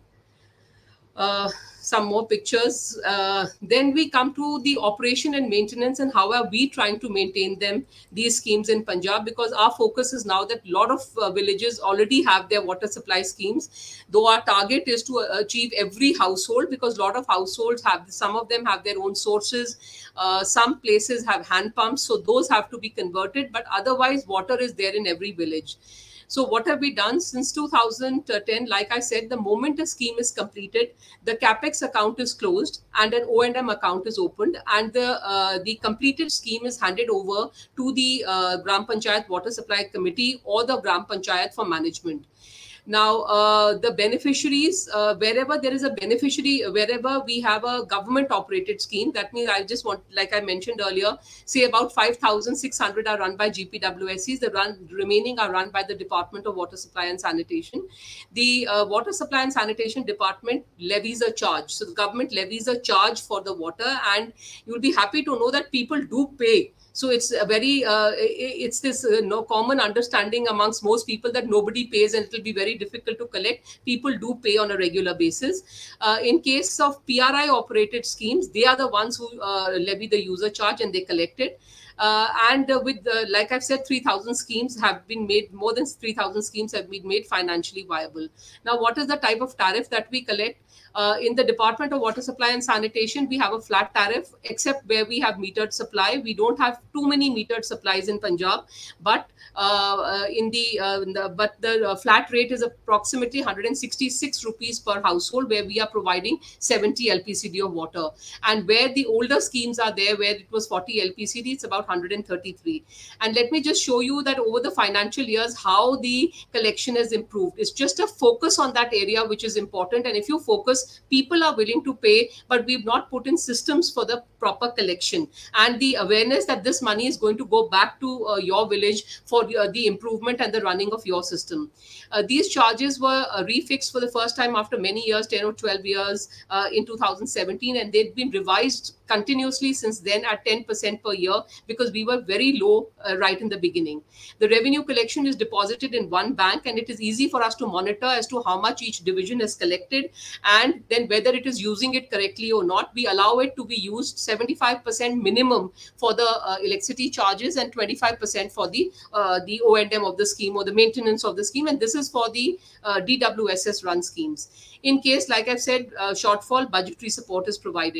Uh, some more pictures. Uh, then we come to the operation and maintenance, and how are we trying to maintain them, these schemes in Punjab, because our focus is now that a lot of uh, villages already have their water supply schemes, though our target is to achieve every household, because a lot of households have, some of them have their own sources. Uh, some places have hand pumps, so those have to be converted, but otherwise water is there in every village. So what have we done since two thousand ten? Like I said, the moment a scheme is completed, the CapEx account is closed and an O and M account is opened, and the uh, the completed scheme is handed over to the uh, Gram Panchayat Water Supply Committee or the Gram Panchayat for management. Now, uh, the beneficiaries, uh, wherever there is a beneficiary, wherever we have a government operated scheme, that means I just want, like I mentioned earlier, say about five thousand six hundred are run by G P W S Es, the run, remaining are run by the Department of Water Supply and Sanitation. The uh, Water Supply and Sanitation Department levies a charge. So the government levies a charge for the water, and you'll be happy to know that people do pay. So it's a very, uh, it's this uh, no common understanding amongst most people that nobody pays and it will be very difficult to collect. People do pay on a regular basis. Uh, in case of P R I operated schemes, they are the ones who uh, levy the user charge and they collect it. Uh, and uh, with, uh, like I've said, three thousand schemes have been made, more than three thousand schemes have been made financially viable. Now, what is the type of tariff that we collect? Uh, in the Department of Water Supply and Sanitation, we have a flat tariff, except where we have metered supply. We don't have too many metered supplies in Punjab, but uh, in, the, uh, in the but the uh, flat rate is approximately one hundred sixty-six rupees per household, where we are providing seventy L P C D of water. And where the older schemes are there, where it was forty L P C D, it's about one hundred thirty-three. And let me just show you that over the financial years, how the collection has improved. It's just a focus on that area, which is important. And if you focus, people are willing to pay, but we've not put in systems for the proper collection and the awareness that this money is going to go back to uh, your village for uh, the improvement and the running of your system. Uh, these charges were uh, refixed for the first time after many years, ten or twelve years uh, in two thousand seventeen, and they've been revised continuously since then at ten percent per year, because we were very low uh, right in the beginning. The revenue collection is deposited in one bank, and it is easy for us to monitor as to how much each division has collected, and then whether it is using it correctly or not. We allow it to be used seventy-five percent minimum for the uh, electricity charges and twenty-five percent for the uh, the O and M of the scheme or the maintenance of the scheme, and this is for the uh, D W S S run schemes. In case, like I've said, uh, shortfall, budgetary support is provided.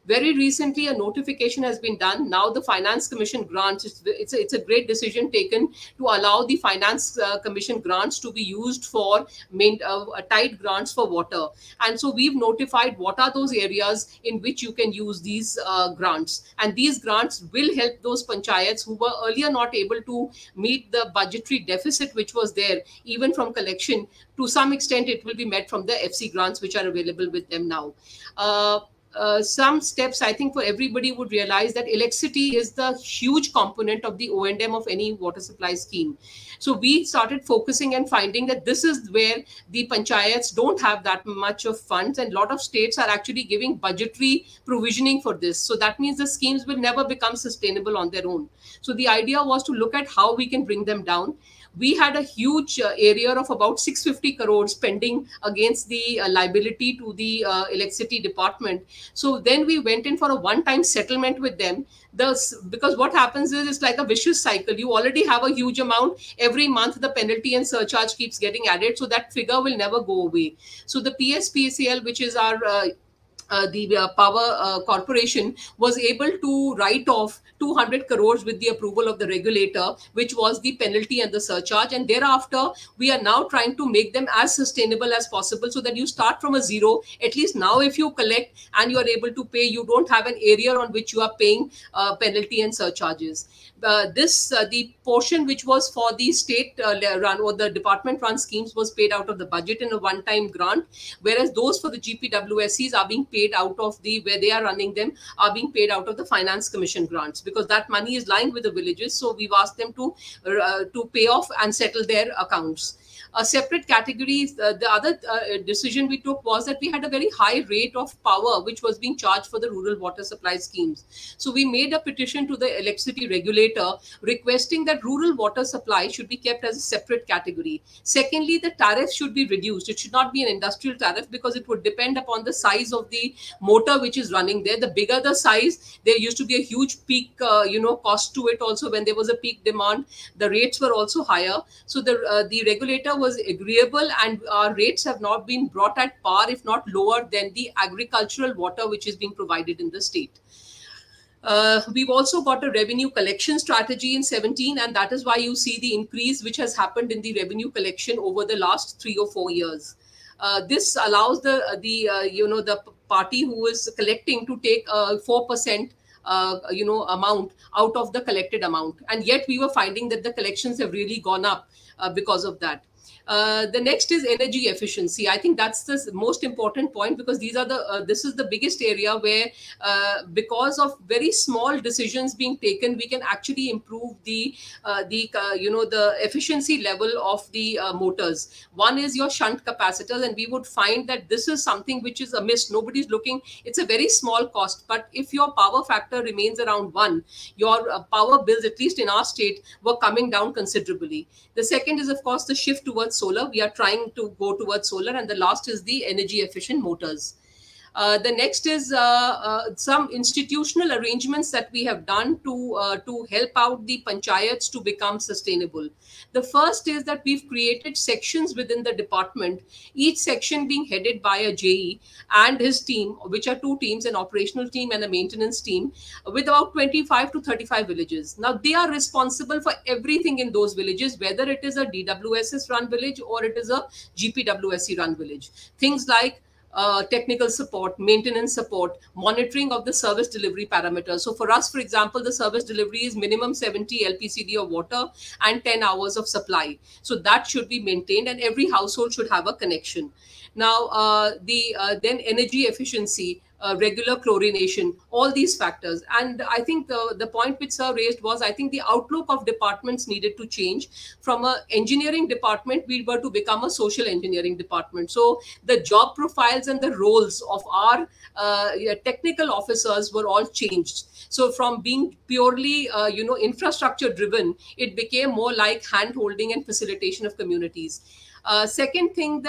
Very recently, a notification has been done. Now the Finance Commission grants, it's, it's, a, it's a great decision taken to allow the Finance uh, Commission grants to be used for main, uh, tight grants for water. And so we've notified what are those areas in which you can use these uh, grants. And these grants will help those panchayats who were earlier not able to meet the budgetary deficit which was there, even from collection. To some extent, it will be met from the F C grants which are available with them now. Uh, Uh, some steps, I think, for everybody would realize that electricity is the huge component of the O and M of any water supply scheme. So we started focusing and finding that this is where the panchayats don't have that much of funds, and a lot of states are actually giving budgetary provisioning for this. So that means the schemes will never become sustainable on their own. So the idea was to look at how we can bring them down. We had a huge uh, area of about six hundred fifty crores pending against the uh, liability to the uh, electricity department. So then we went in for a one-time settlement with them. The, because what happens is it's like a vicious cycle. You already have a huge amount. Every month, the penalty and surcharge keeps getting added. So that figure will never go away. So the P S P A C L, which is our uh, Uh, the uh, power uh, corporation, was able to write off two hundred crores with the approval of the regulator, which was the penalty and the surcharge. And thereafter, we are now trying to make them as sustainable as possible so that you start from a zero. At least now, if you collect and you are able to pay, you don't have an area on which you are paying uh, penalty and surcharges. Uh, this, uh, the portion which was for the state uh, run or the department run schemes was paid out of the budget in a one-time grant, whereas those for the G P W S Cs are being paid out of the, where they are running them, are being paid out of the Finance Commission grants, because that money is lying with the villages. So we've asked them to, uh, to pay off and settle their accounts. A separate category, uh, the other uh, decision we took was that we had a very high rate of power which was being charged for the rural water supply schemes. So we made a petition to the electricity regulator requesting that rural water supply should be kept as a separate category. Secondly, the tariff should be reduced. It should not be an industrial tariff, because it would depend upon the size of the motor which is running there. The bigger the size, there used to be a huge peak, uh, you know, cost to it also. When there was a peak demand, the rates were also higher. So the, uh, the regulator was agreeable, and our rates have not been brought at par, if not lower, than the agricultural water which is being provided in the state. Uh, we've also got a revenue collection strategy in seventeen, and that is why you see the increase which has happened in the revenue collection over the last three or four years. Uh, this allows the the uh, you know the party who is collecting to take a four percent Uh, you know, amount out of the collected amount. And yet we were finding that the collections have really gone up uh, because of that. Uh, the next is energy efficiency. I think that's the most important point, because these are the uh, this is the biggest area where uh, because of very small decisions being taken, we can actually improve the uh, the uh, you know the efficiency level of the uh, motors. One is your shunt capacitors, and we would find that this is something which is amiss. Nobody's looking. It's a very small cost, but if your power factor remains around one, your uh, power bills, at least in our state, were coming down considerably. The second is, of course, the shift towards solar. We are trying to go towards solar. And the last is the energy efficient motors. Uh, the next is uh, uh, some institutional arrangements that we have done to uh, to help out the panchayats to become sustainable. The first is that we've created sections within the department, each section being headed by a J E and his team, which are two teams, an operational team and a maintenance team, with about twenty-five to thirty-five villages. Now, they are responsible for everything in those villages, whether it is a D W S S run village or it is a G P W S C run village. Things like Uh, technical support, maintenance support, monitoring of the service delivery parameters. So for us, for example, the service delivery is minimum seventy L P C D of water and ten hours of supply. So that should be maintained, and every household should have a connection. Now, uh, the uh, then energy efficiency, uh, regular chlorination, all these factors. And I think the, the point which Sir raised was, I think the outlook of departments needed to change. From an engineering department, we were to become a social engineering department. So the job profiles and the roles of our uh, technical officers were all changed. So from being purely, uh, you know, infrastructure driven, it became more like hand holding and facilitation of communities. Uh, second thing, the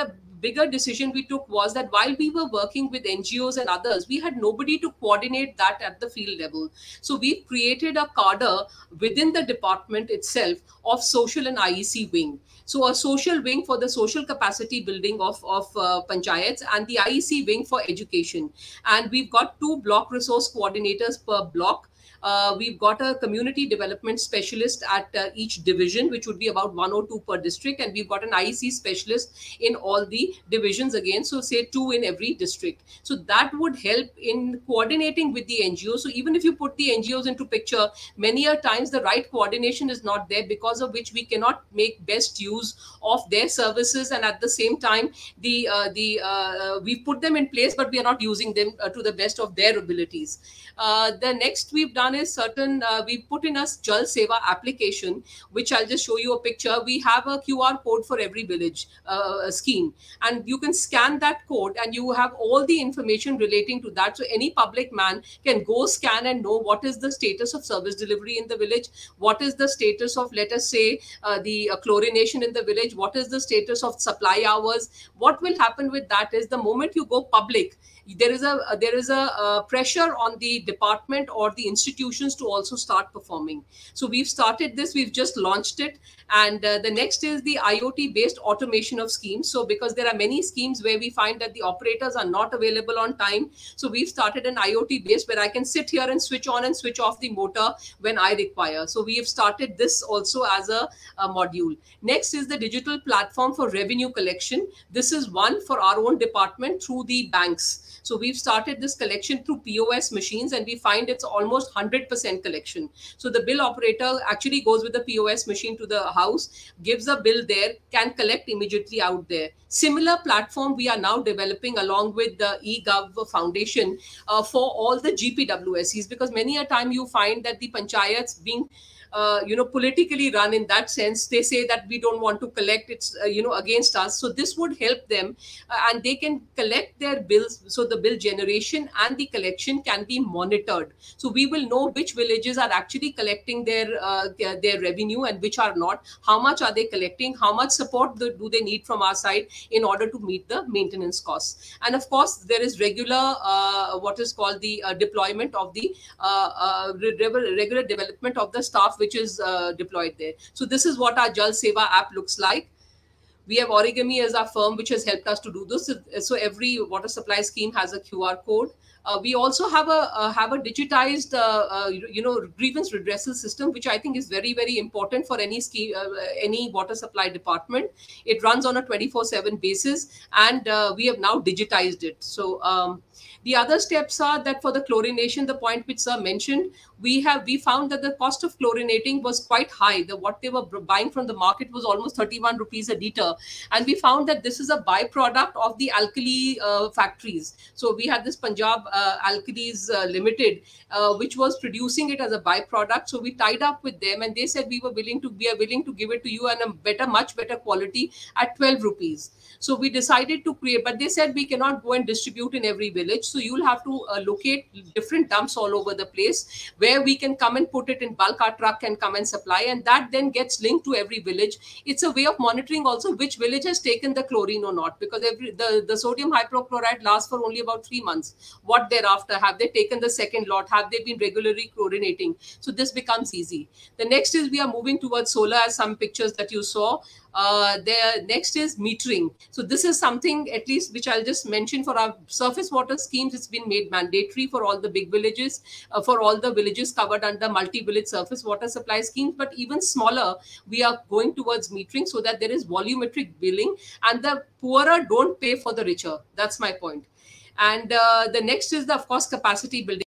bigger decision we took was that while we were working with N G Os and others, we had nobody to coordinate that at the field level. So we created a cadre within the department itself of social and I E C wing. So a social wing for the social capacity building of, of uh, panchayats, and the I E C wing for education. And we've got two block resource coordinators per block. Uh, we've got a community development specialist at uh, each division, which would be about one or two per district. And we've got an I E C specialist in all the divisions again. So say two in every district. So that would help in coordinating with the N G Os. So even if you put the N G Os into picture, many a times the right coordination is not there, because of which we cannot make best use of their services. And at the same time, the uh, the uh, we put them in place, but we are not using them uh, to the best of their abilities. Uh, the next we've done is certain, uh, we put in a Jal Seva application, which I'll just show you a picture. We have a Q R code for every village uh, scheme, and you can scan that code and you have all the information relating to that. So any public man can go scan and know what is the status of service delivery in the village, what is the status of, let us say, uh, the uh, chlorination in the village, what is the status of supply hours. What will happen with that is the moment you go public, there is a uh, there is a uh, pressure on the department or the institutions to also start performing. So we've started this, we've just launched it. And uh, the next is the I O T based automation of schemes. So because there are many schemes where we find that the operators are not available on time, so we've started an I O T based where I can sit here and switch on and switch off the motor when I require. So we have started this also as a, a module. Next is the digital platform for revenue collection. This is one for our own department through the banks. So we've started this collection through P O S machines, and we find it's almost one hundred percent collection. So the bill operator actually goes with the P O S machine to the house, gives a bill there, can collect immediately out there. Similar platform we are now developing along with the eGov Foundation uh, for all the G P W S Es, because many a time you find that the panchayats being Uh, you know, politically run in that sense. They say that we don't want to collect, it's, uh, you know, against us. So this would help them uh, and they can collect their bills. So the bill generation and the collection can be monitored. So we will know which villages are actually collecting their, uh, their, their revenue and which are not. How much are they collecting? How much support do, do they need from our side in order to meet the maintenance costs? And of course, there is regular, uh, what is called the uh, deployment of the uh, uh, regular development of the staff which is uh, deployed there. So this is what our Jal Seva app looks like. We have Origami as our firm, which has helped us to do this. So every water supply scheme has a Q R code. Uh, we also have a uh, have a digitized, uh, uh, you know, grievance redressal system, which I think is very, very important for any scheme, uh, any water supply department. It runs on a twenty-four seven basis, and uh, we have now digitized it. So um, the other steps are that for the chlorination, the point which sir mentioned, we have we found that the cost of chlorinating was quite high. The what they were buying from the market was almost thirty-one rupees a liter, and we found that this is a byproduct of the alkali uh, factories. So we had this Punjab uh, Alkalis uh, Limited, uh, which was producing it as a byproduct. So we tied up with them, and they said we were willing to we are willing to give it to you and a better, much better quality at twelve rupees. So we decided to create, but they said we cannot go and distribute in every village. So you'll have to uh, locate different dumps all over the place where we can come and put it in bulk. Our truck can come and supply, and that then gets linked to every village. It's a way of monitoring also which village has taken the chlorine or not, because every the, the sodium hypochlorite lasts for only about three months. What thereafter? Have they taken the second lot? Have they been regularly chlorinating? So this becomes easy. The next is we are moving towards solar, as some pictures that you saw. Uh, the next is metering. So this is something, at least, which I'll just mention for our surface water schemes. It's been made mandatory for all the big villages, uh, for all the villages covered under multi-village surface water supply schemes. But even smaller, we are going towards metering so that there is volumetric billing, and the poorer don't pay for the richer. That's my point. And uh, the next is, the, of course, capacity building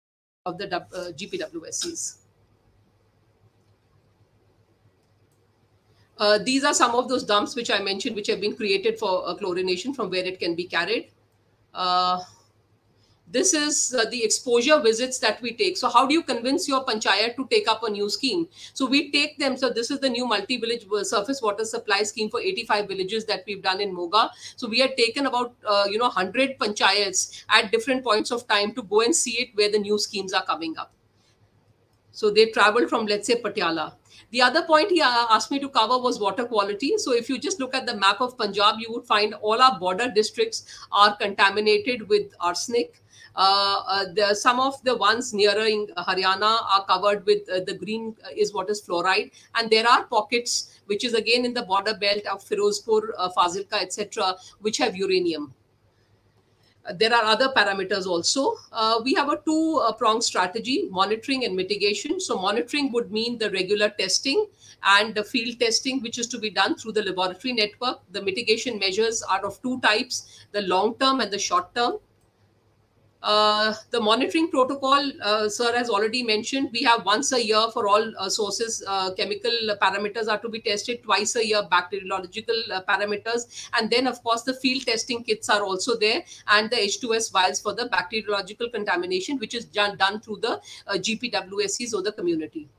of the uh, G P W S Es. Uh, these are some of those dumps which I mentioned, which have been created for uh, chlorination, from where it can be carried. Uh, this is uh, the exposure visits that we take. So how do you convince your panchayat to take up a new scheme? So we take them. So this is the new multi-village surface water supply scheme for eighty-five villages that we've done in Moga. So we had taken about, uh, you know, one hundred panchayats at different points of time to go and see it where the new schemes are coming up. So they traveled from, let's say, Patiala. The other point he asked me to cover was water quality. So if you just look at the map of Punjab, you would find all our border districts are contaminated with arsenic. Uh, uh, the, some of the ones nearer in Haryana are covered with uh, the green uh, is what is fluoride. And there are pockets, which is again in the border belt of Firozpur, uh, Fazilka, et cetera, which have uranium. There are other parameters also. Uh, we have a two-pronged strategy, monitoring and mitigation. So monitoring would mean the regular testing and the field testing, which is to be done through the laboratory network. The mitigation measures are of two types, the long-term and the short-term. Uh, the monitoring protocol, uh, sir has already mentioned, we have once a year for all uh, sources, uh, chemical parameters are to be tested, twice a year bacteriological uh, parameters, and then of course the field testing kits are also there, and the H two S vials for the bacteriological contamination, which is done, done through the uh, G P W S Cs or the community.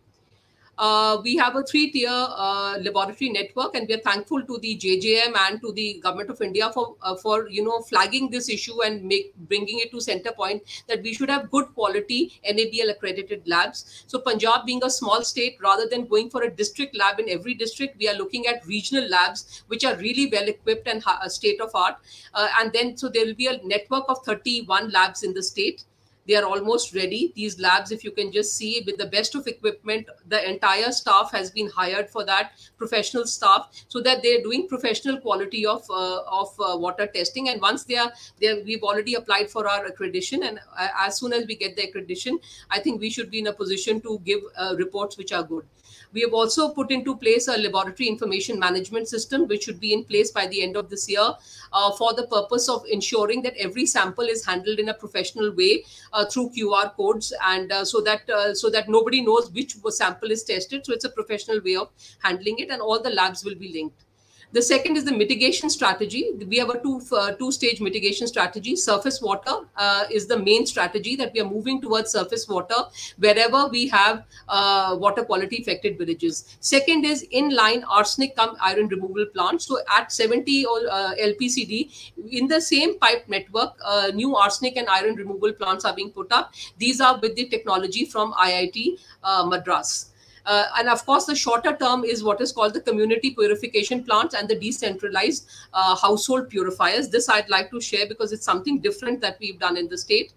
Uh, we have a three-tier uh, laboratory network, and we are thankful to the J J M and to the Government of India for uh, for you know flagging this issue and make bringing it to center point that we should have good quality N A B L accredited labs. So Punjab being a small state, rather than going for a district lab in every district, we are looking at regional labs which are really well equipped and state of art. Uh, and then so there will be a network of thirty-one labs in the state. They are almost ready. These labs, if you can just see, with the best of equipment, the entire staff has been hired for that, professional staff, so that they're doing professional quality of uh, of uh, water testing. And once they are there, we've already applied for our accreditation. And uh, as soon as we get the accreditation, I think we should be in a position to give uh, reports which are good. We have also put into place a laboratory information management system, which should be in place by the end of this year uh, for the purpose of ensuring that every sample is handled in a professional way uh, through Q R codes, and uh, so that uh, so that nobody knows which sample is tested. So it's a professional way of handling it, and all the labs will be linked. The second is the mitigation strategy. We have a two, uh, two-stage mitigation strategy. Surface water uh, is the main strategy, that we are moving towards surface water wherever we have uh, water quality affected villages. Second is inline arsenic cum iron removal plants. So at seventy uh, L P C D, in the same pipe network, uh, new arsenic and iron removal plants are being put up. These are with the technology from I I T uh, Madras. Uh, and of course, the shorter term is what is called the community purification plants and the decentralized uh, household purifiers. This I'd like to share because it's something different that we've done in the state.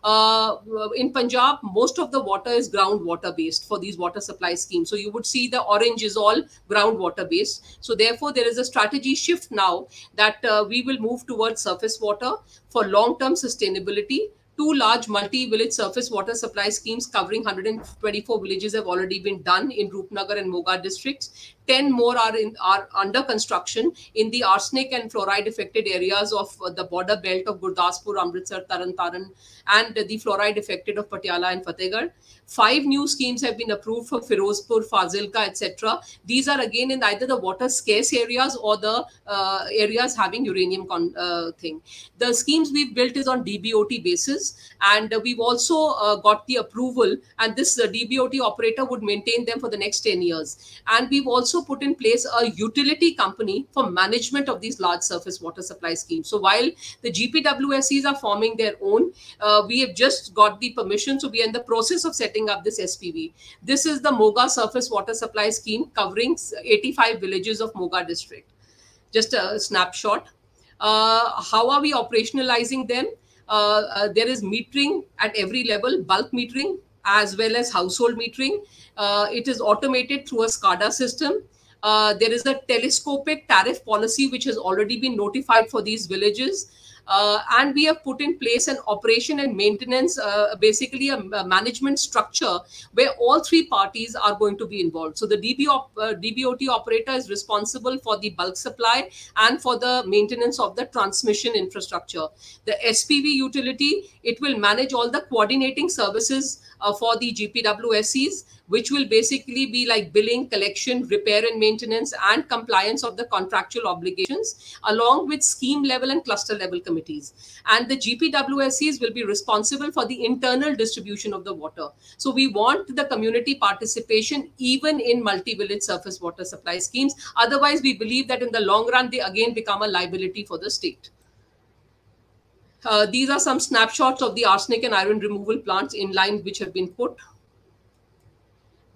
Uh, in Punjab, most of the water is groundwater based for these water supply schemes. So you would see the orange is all groundwater based. So therefore, there is a strategy shift now that uh, we will move towards surface water for long-term sustainability. Two large multi-village surface water supply schemes covering one hundred twenty-four villages have already been done in Rupnagar and Moga districts. ten more are in are under construction in the arsenic and fluoride affected areas of uh, the border belt of Gurdaspur, Amritsar, Taran Taran, and uh, the fluoride affected of Patiala and Fatehgarh. Five new schemes have been approved for Firozpur, Fazilka, et cetera. These are again in either the water scarce areas or the uh, areas having uranium con uh, thing. The schemes we've built is on D B O T basis, and uh, we've also uh, got the approval, and this uh, D B O T operator would maintain them for the next ten years. And we've also put in place a utility company for management of these large surface water supply schemes. So while the G P W S Cs are forming their own, uh, we have just got the permission. So we are in the process of setting up this S P V. This is the Moga surface water supply scheme covering eighty-five villages of Moga district. Just a snapshot. Uh, how are we operationalizing them? Uh, uh, there is metering at every level, bulk metering as well as household metering. Uh, it is automated through a SCADA system. Uh, there is a telescopic tariff policy which has already been notified for these villages. Uh, and we have put in place an operation and maintenance, uh, basically a, a management structure where all three parties are going to be involved. So the D B O, uh, D B O T operator is responsible for the bulk supply and for the maintenance of the transmission infrastructure. The S P V utility, it will manage all the coordinating services uh, for the G P W S Cs, which will basically be like billing, collection, repair and maintenance, and compliance of the contractual obligations, along with scheme level and cluster level committees. And the G P W S Cs will be responsible for the internal distribution of the water. So we want the community participation even in multi-village surface water supply schemes. Otherwise, we believe that in the long run, they again become a liability for the state. Uh, these are some snapshots of the arsenic and iron removal plants in line which have been put.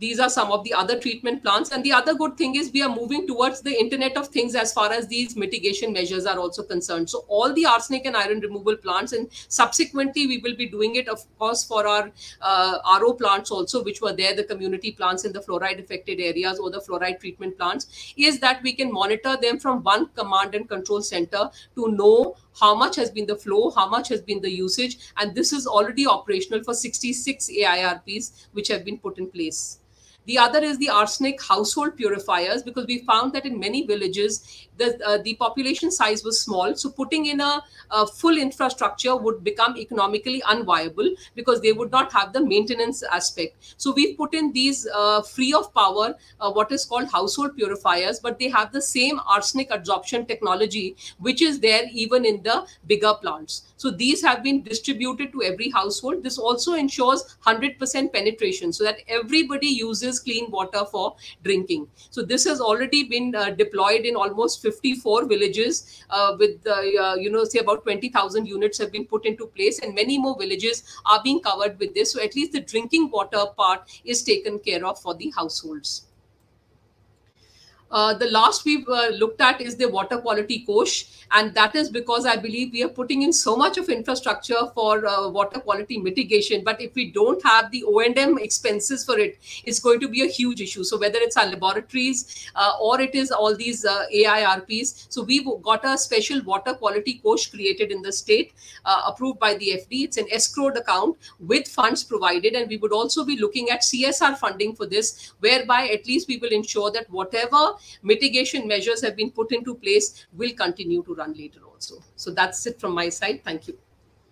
These are some of the other treatment plants. And the other good thing is we are moving towards the Internet of Things as far as these mitigation measures are also concerned. So all the arsenic and iron removal plants, and subsequently we will be doing it, of course, for our uh, R O plants also, which were there, the community plants in the fluoride affected areas or the fluoride treatment plants, is that we can monitor them from one command and control center to know how much has been the flow, how much has been the usage. And this is already operational for sixty-six A I R Ps, which have been put in place. The other is the arsenic household purifiers, because we found that in many villages, the, uh, the population size was small. So putting in a, a full infrastructure would become economically unviable because they would not have the maintenance aspect. So we've put in these uh, free of power, uh, what is called household purifiers, but they have the same arsenic adsorption technology, which is there even in the bigger plants. So these have been distributed to every household. This also ensures one hundred percent penetration so that everybody uses clean water for drinking. So this has already been uh, deployed in almost fifty-four villages uh, with, uh, uh, you know, say about twenty thousand units have been put into place, and many more villages are being covered with this. So at least the drinking water part is taken care of for the households. Uh, the last we've uh, looked at is the water quality coach, and that is because I believe we are putting in so much of infrastructure for uh, water quality mitigation, but if we don't have the O and M expenses for it, it's going to be a huge issue. So whether it's our laboratories uh, or it is all these uh, A I R Ps, so we've got a special water quality coach created in the state, uh, approved by the F D. It's an escrowed account with funds provided, and we would also be looking at C S R funding for this, whereby at least we will ensure that whatever mitigation measures have been put into place will continue to run later also. So that's it from my side. Thank you.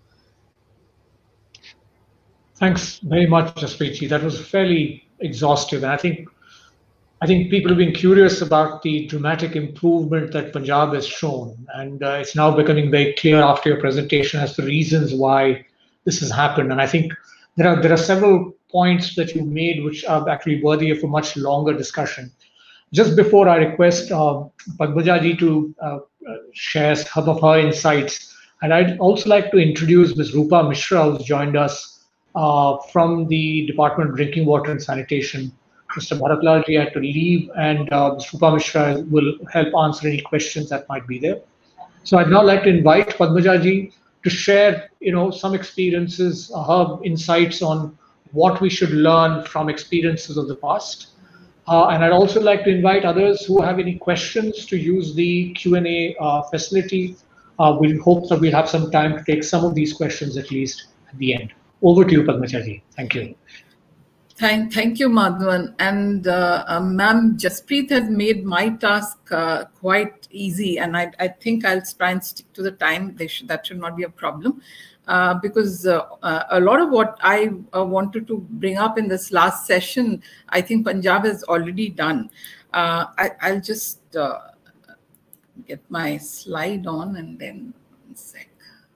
Thanks very much, Jaspreet. That was fairly exhaustive. And I think I think people have been curious about the dramatic improvement that Punjab has shown. And uh, it's now becoming very clear after your presentation as to reasons why this has happened. And I think there are, there are several points that you made which are actually worthy of a much longer discussion. Just before I request uh, Padmaja ji to uh, share some of her insights, and I'd also like to introduce Miz Rupa Mishra, who's joined us uh, from the Department of Drinking Water and Sanitation. Mister Bharatlal ji had to leave, and uh, Miz Rupa Mishra will help answer any questions that might be there. So I'd now like to invite Padmaja ji to share, you know, some experiences, uh, her insights on what we should learn from experiences of the past. Uh, and I'd also like to invite others who have any questions to use the Q and A uh, facility. Uh, we hope that we'll have some time to take some of these questions at least at the end. Over to you, Padmaja ji. Thank you. Thank, thank you, Madhavan. And uh, uh, ma'am, Jaspreet has made my task uh, quite easy, and I, I think I'll try and stick to the time. They should, that should not be a problem. Uh, because uh, uh, a lot of what I uh, wanted to bring up in this last session, I think Punjab has already done. Uh, I, I'll just uh, get my slide on and then one sec.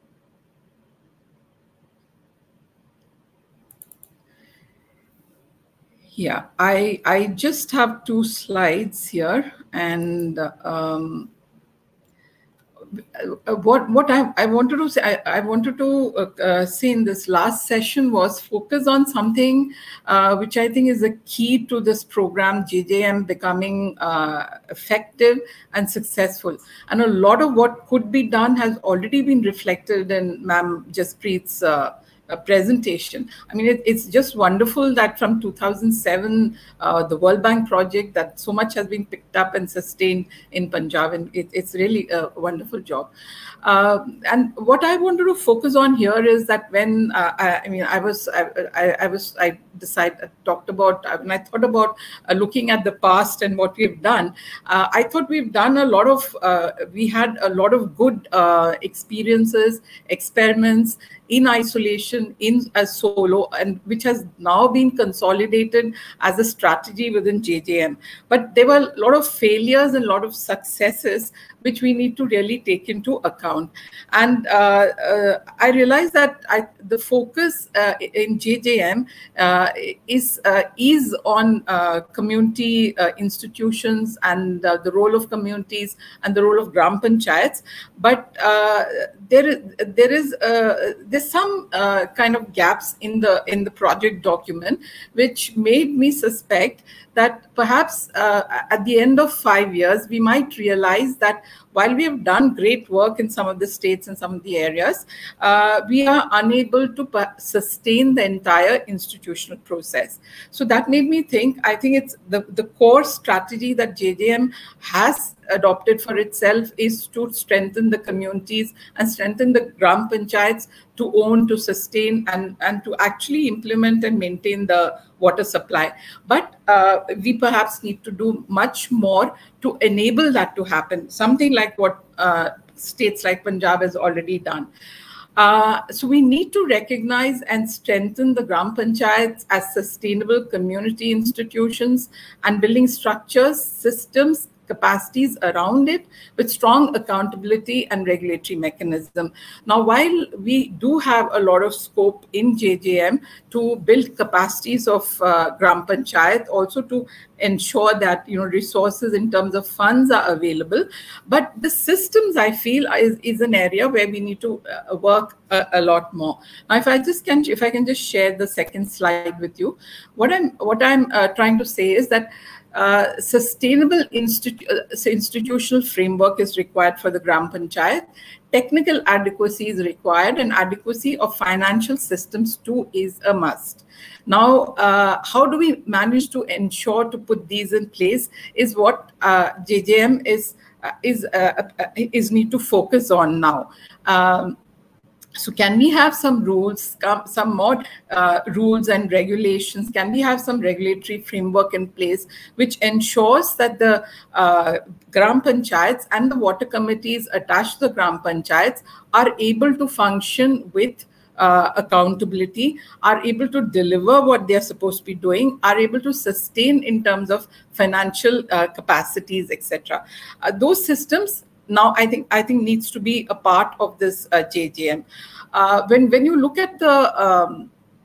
Yeah, I, I just have two slides here, and um, Uh, what what I, I wanted to say I, I wanted to uh, uh, say in this last session was focus on something uh, which I think is the key to this program, J J M becoming uh, effective and successful. And a lot of what could be done has already been reflected in Ma'am Jaspreet's uh, Uh, presentation. I mean, it, it's just wonderful that from two thousand seven, uh, the World Bank project, that so much has been picked up and sustained in Punjab, and it, it's really a wonderful job. Uh, and what I wanted to focus on here is that when uh, I, I mean, I was, I, I, I was, I decided, talked about, when I thought about uh, looking at the past and what we've done, uh, I thought we've done a lot of, uh, we had a lot of good uh, experiences, experiments in isolation, in as solo, and which has now been consolidated as a strategy within J J M. But there were a lot of failures and a lot of successes which we need to really take into account. And uh, uh, I realized that I, the focus uh, in J J M uh, is uh, is on uh, community uh, institutions and uh, the role of communities and the role of Gram Panchayats. But uh, there is there is uh, there's some uh, kind of gaps in the in the project document, which made me suspect that perhaps uh, at the end of five years, we might realize that while we have done great work in some of the states and some of the areas, uh, we are unable to sustain the entire institutional process. So that made me think, I think it's the, the core strategy that J J M has adopted for itself is to strengthen the communities and strengthen the Gram Panchayats to own, to sustain, and, and to actually implement and maintain the water supply. But uh, we perhaps need to do much more to enable that to happen, something like what uh, states like Punjab has already done. Uh, so we need to recognize and strengthen the Gram Panchayats as sustainable community institutions and building structures, systems, capacities around it with strong accountability and regulatory mechanism. Now, while we do have a lot of scope in J J M to build capacities of uh, Gram Panchayat, also to ensure that, you know, resources in terms of funds are available, but the systems, I feel, is, is an area where we need to uh, work a, a lot more. Now, if I just can, if I can just share the second slide with you, what I'm what I'm uh, trying to say is that Uh, sustainable institu uh, institutional framework is required for the Gram Panchayat. Technical adequacy is required, and adequacy of financial systems too is a must. Now, uh, how do we manage to ensure to put these in place is what uh, J J M is uh, is uh, uh, is need to focus on now. Um, So can we have some rules, some more uh, rules and regulations? Can we have some regulatory framework in place which ensures that the uh, Gram Panchayats and the water committees attached to the Gram Panchayats are able to function with uh, accountability, are able to deliver what they are supposed to be doing, are able to sustain in terms of financial uh, capacities, et cetera. Uh, those systems now, I think I think needs to be a part of this uh, J J M. Uh, when when you look at the um,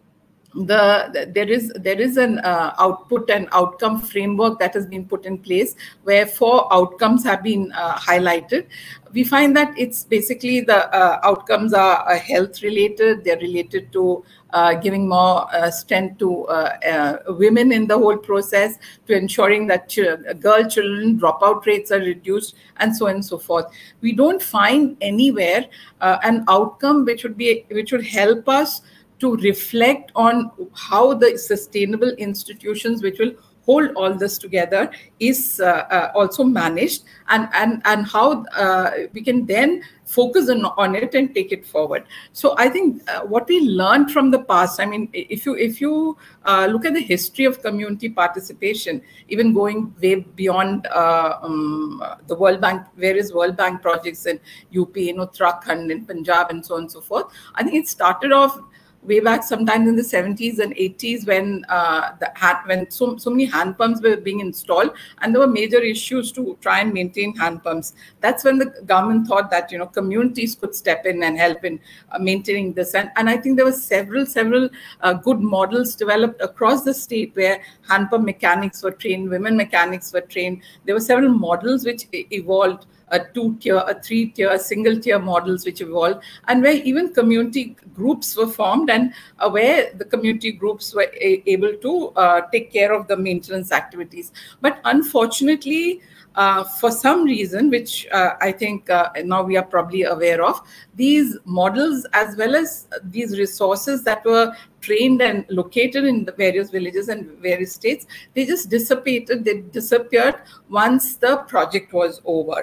the, the there is there is an uh, output and outcome framework that has been put in place where four outcomes have been uh, highlighted. We find that it's basically the uh, outcomes are uh, health related. They're related to uh, giving more uh, strength to uh, uh, women in the whole process, to ensuring that ch girl children dropout rates are reduced, and so on and so forth. We don't find anywhere uh, an outcome which would be which would help us to reflect on how the sustainable institutions which will hold all this together is uh, uh, also managed, and and and how uh, we can then focus on, on it and take it forward. So I think uh, what we learned from the past, I mean, if you if you uh, look at the history of community participation, even going way beyond uh, um, the World Bank, various World Bank projects in U P, in Uttarakhand, in Punjab, and so on and so forth, I think it started off way back sometimes in the seventies and eighties when uh, the hand, when so, so many hand pumps were being installed, and there were major issues to try and maintain hand pumps. That's when the government thought that, you know, communities could step in and help in uh, maintaining this. And, and I think there were several, several uh, good models developed across the state where hand pump mechanics were trained, women mechanics were trained. There were several models which evolved, a two-tier, a three-tier, a single-tier models which evolved, and where even community groups were formed, and uh, where the community groups were able to uh, take care of the maintenance activities. But unfortunately, uh, for some reason, which uh, I think uh, now we are probably aware of, these models as well as these resources that were trained and located in the various villages and various states, they just dissipated, they disappeared once the project was over.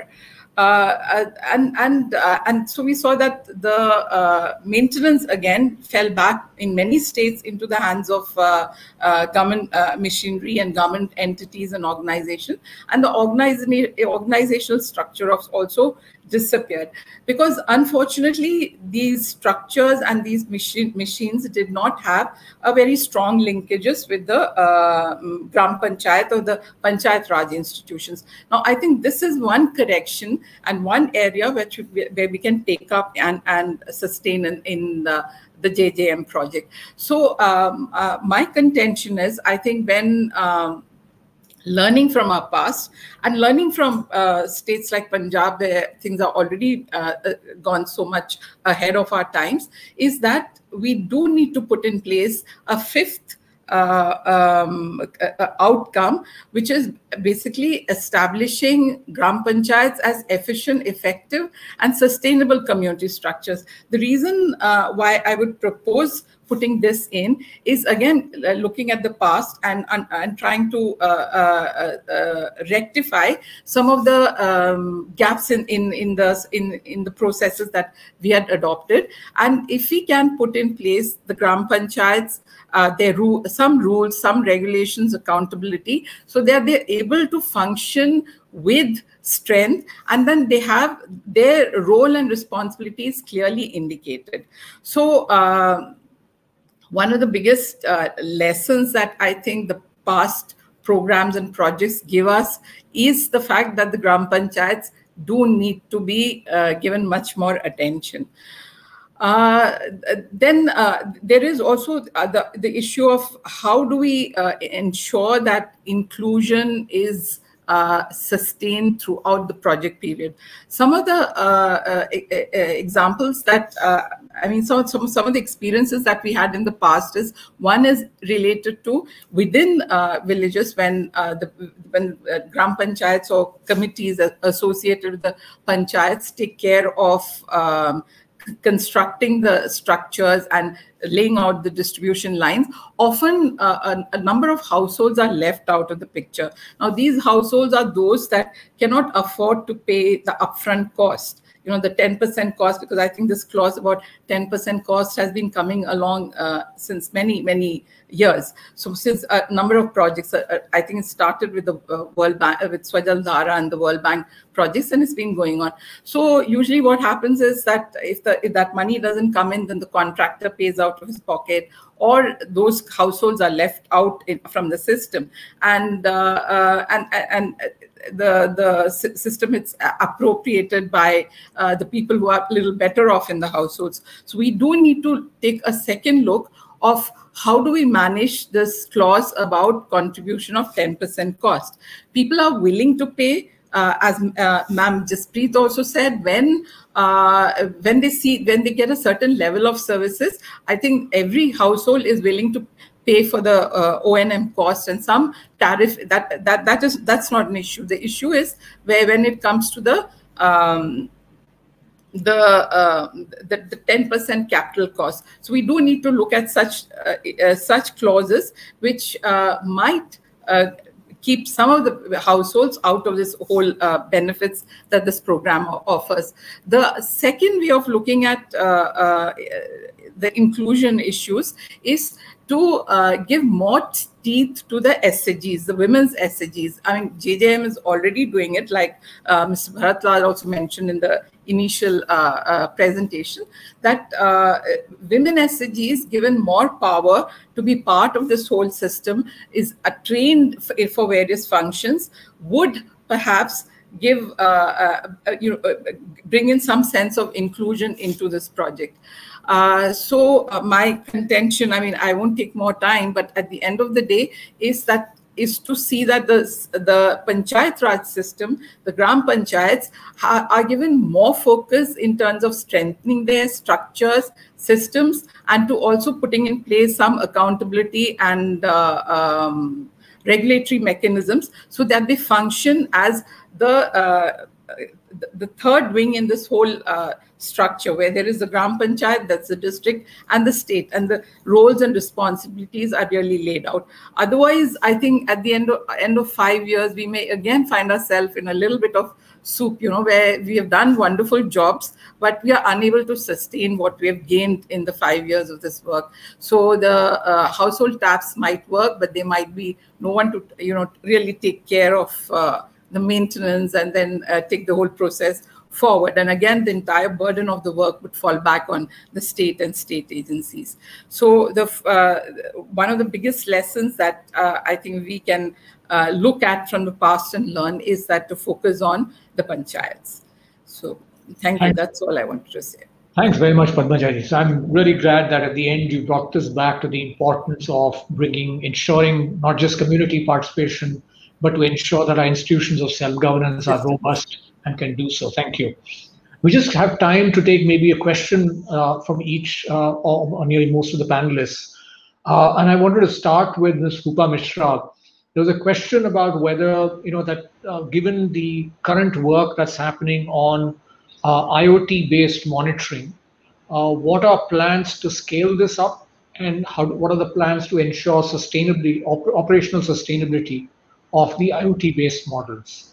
Uh, and and uh, and so we saw that the uh, maintenance again fell back in many states into the hands of uh, uh, government uh, machinery and government entities and organizations, and the organization organizational structure of also disappeared, because unfortunately these structures and these machine, machines did not have a very strong linkages with the uh, Gram Panchayat or the Panchayat Raj institutions. Now, I think this is one correction and one area which we, where we can take up and, and sustain in, in the, the J J M project. So um, uh, my contention is, I think when um, learning from our past and learning from uh, states like Punjab, where things are already uh, gone so much ahead of our times, is that we do need to put in place a fifth uh, um, uh, outcome, which is basically establishing Gram Panchayats as efficient, effective, and sustainable community structures. The reason uh, why I would propose putting this in is, again, uh, looking at the past and, and, and trying to uh, uh, uh, rectify some of the um, gaps in, in, in, the, in, in the processes that we had adopted. And if we can put in place the Gram Panchayats, uh, their ru some rules, some regulations, accountability, so that they're able to function with strength, and then they have their role and responsibilities clearly indicated. So, uh, one of the biggest uh, lessons that I think the past programs and projects give us is the fact that the Gram Panchayats do need to be uh, given much more attention. Uh, then uh, there is also uh, the, the issue of how do we uh, ensure that inclusion is Uh, sustained throughout the project period. Some of the uh, uh, examples that, uh, I mean, some, some, some of the experiences that we had in the past is, one is related to within uh, villages when uh, the when uh, Gram Panchayats or committees associated with the Panchayats take care of um, constructing the structures and laying out the distribution lines. Often uh, a, a number of households are left out of the picture. Now, these households are those that cannot afford to pay the upfront cost, you know, the ten percent cost, because I think this clause about ten percent cost has been coming along uh, since many, many years. So since a number of projects, uh, I think it started with the uh, World Bank, uh, with Swajal Dhara and the World Bank projects, and it's been going on. So usually what happens is that if, the, if that money doesn't come in, then the contractor pays out of his pocket, or those households are left out in, from the system. And, uh, uh, and, and the, the system is appropriated by uh, the people who are a little better off in the households. So we do need to take a second look of how do we manage this clause about contribution of ten percent cost. People are willing to pay, uh, as uh, Ma'am Jaspreet also said, when uh, when they see, when they get a certain level of services, I think every household is willing to pay for the uh, O and M cost and some tariff. That that that is that's not an issue. The issue is where when it comes to the um, the uh, the ten percent capital cost. So we do need to look at such uh, uh, such clauses which uh, might uh, keep some of the households out of this whole uh, benefits that this program offers. The second way of looking at uh, uh, the inclusion issues is to uh, give more teeth to the S H Gs, the women's S H Gs. I mean, J J M is already doing it, like uh, Mister Bharatlal also mentioned in the initial uh, uh, presentation, that uh, women S H Gs given more power to be part of this whole system, is uh, trained for, for various functions, would perhaps give, uh, uh, uh, you know, uh, bring in some sense of inclusion into this project. Uh, so uh, my contention, I mean, I won't take more time, but at the end of the day is that is to see that the, the Panchayat Raj system, the Gram Panchayats are given more focus in terms of strengthening their structures, systems, and to also putting in place some accountability and uh, um, regulatory mechanisms so that they function as the uh, the third wing in this whole uh, structure, where there is the Gram Panchayat, that's the district, and the state, and the roles and responsibilities are really laid out. Otherwise, I think at the end of, end of five years, we may again find ourselves in a little bit of soup, you know, where we have done wonderful jobs, but we are unable to sustain what we have gained in the five years of this work. So the uh, household taps might work, but there might be no one to, you know, really take care of uh, the maintenance and then uh, take the whole process forward. And again, the entire burden of the work would fall back on the state and state agencies. So the uh, one of the biggest lessons that uh, I think we can uh, look at from the past and learn is that to focus on the panchayats. So thank you. That's all I wanted to say. Thanks very much, Padmaja. So I'm really glad that at the end you brought this back to the importance of bringing, ensuring not just community participation, but to ensure that our institutions of self-governance are robust and can do so. Thank you. We just have time to take maybe a question uh, from each uh, or, or nearly most of the panelists. Uh, and I wanted to start with Miz Rupa Mishra. There was a question about whether, you know, that uh, given the current work that's happening on uh, IoT-based monitoring, uh, what are plans to scale this up, and how, what are the plans to ensure sustainability, op operational sustainability of the IoT-based models?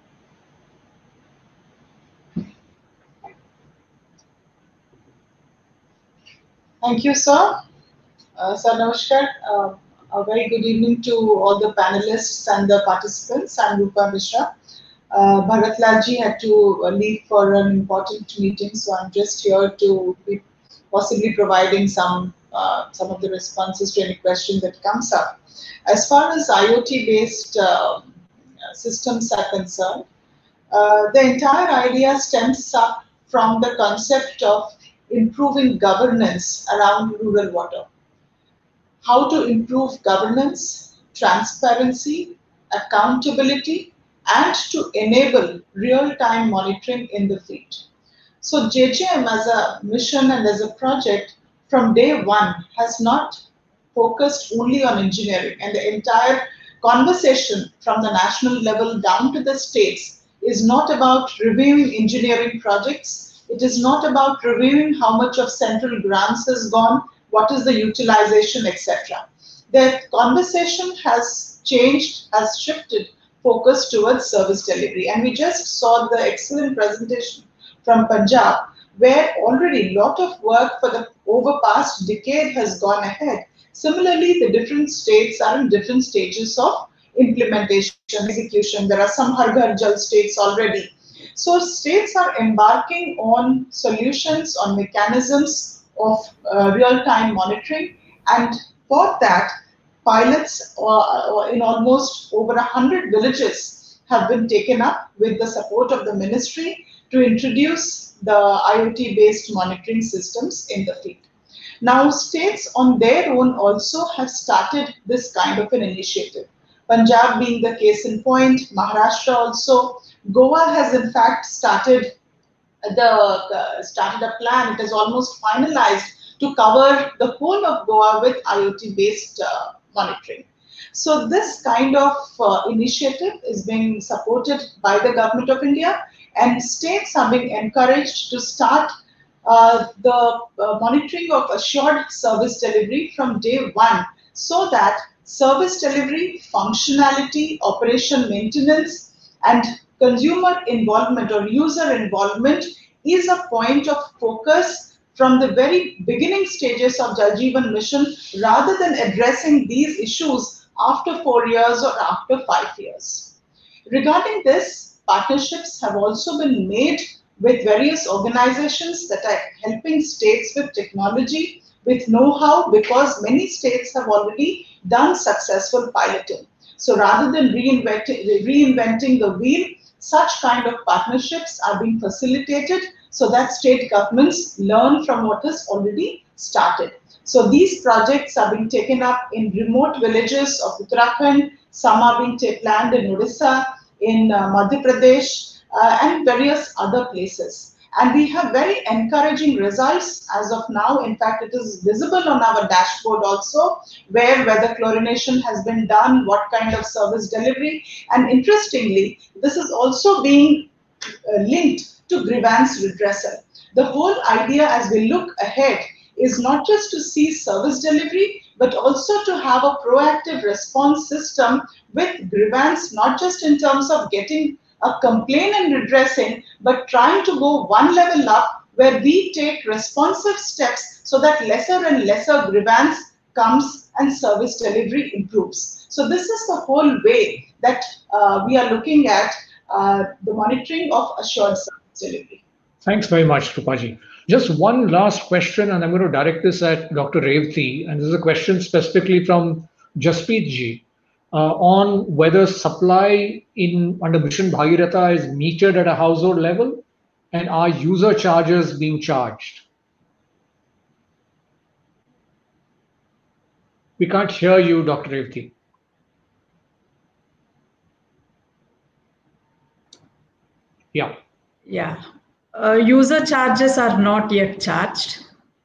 Thank you, sir. Uh, sir, namaskar. Uh, a very good evening to all the panelists and the participants. I'm Rupa Mishra. Uh, Bharat Lalji had to uh, leave for an important meeting, so I'm just here to be possibly providing some uh, some of the responses to any question that comes up. As far as IoT-based uh, systems are concerned, uh, the entire idea stems up from the concept of improving governance around rural water. How to improve governance, transparency, accountability, and to enable real-time monitoring in the field. So J J M as a mission and as a project from day one has not focused only on engineering, and the entire conversation from the national level down to the states is not about reviewing engineering projects. It is not about reviewing how much of central grants has gone, what is the utilization, et cetera. The conversation has changed, has shifted focus towards service delivery. And we just saw the excellent presentation from Punjab, where already a lot of work for the over past decade has gone ahead. Similarly, the different states are in different stages of implementation, execution. There are some Har Ghar Jal states already. So states are embarking on solutions, on mechanisms of uh, real-time monitoring, and for that, pilots uh, in almost over a hundred villages have been taken up with the support of the ministry to introduce the IoT-based monitoring systems in the field. Now, states on their own also have started this kind of an initiative. Punjab being the case in point, Maharashtra also. Goa has in fact started the uh, started a plan. It is almost finalized to cover the whole of Goa with IoT-based uh, monitoring. So this kind of uh, initiative is being supported by the Government of India, and states are being encouraged to start uh, the uh, monitoring of assured service delivery from day one, so that service delivery, functionality, operation maintenance, and consumer involvement or user involvement is a point of focus from the very beginning stages of Jal Jeevan Mission, rather than addressing these issues after four years or after five years. Regarding this, partnerships have also been made with various organizations that are helping states with technology, with know-how, because many states have already done successful piloting. So rather than reinventing, reinventing the wheel, such kind of partnerships are being facilitated so that state governments learn from what has already started. So these projects are being taken up in remote villages of Uttarakhand, some are being planned in Odisha, in uh, Madhya Pradesh, uh, and various other places. And we have very encouraging results as of now. In fact, it is visible on our dashboard also, where weather chlorination has been done, what kind of service delivery. And interestingly, this is also being uh, linked to grievance redressal. The whole idea as we look ahead is not just to see service delivery, but also to have a proactive response system with grievance, not just in terms of getting a complaint and redressing, but trying to go one level up where we take responsive steps so that lesser and lesser grievance comes and service delivery improves. So this is the whole way that uh, we are looking at uh, the monitoring of assured service. delivery. Thanks very much, Krupaji. Just one last question, and I'm going to direct this at Doctor Revati, and this is a question specifically from Jasprit ji uh, on whether supply in under Mission Bhagiratha is metered at a household level, and are user charges being charged? We can't hear you, Doctor Revati. Yeah. Yeah. Uh, user charges are not yet charged.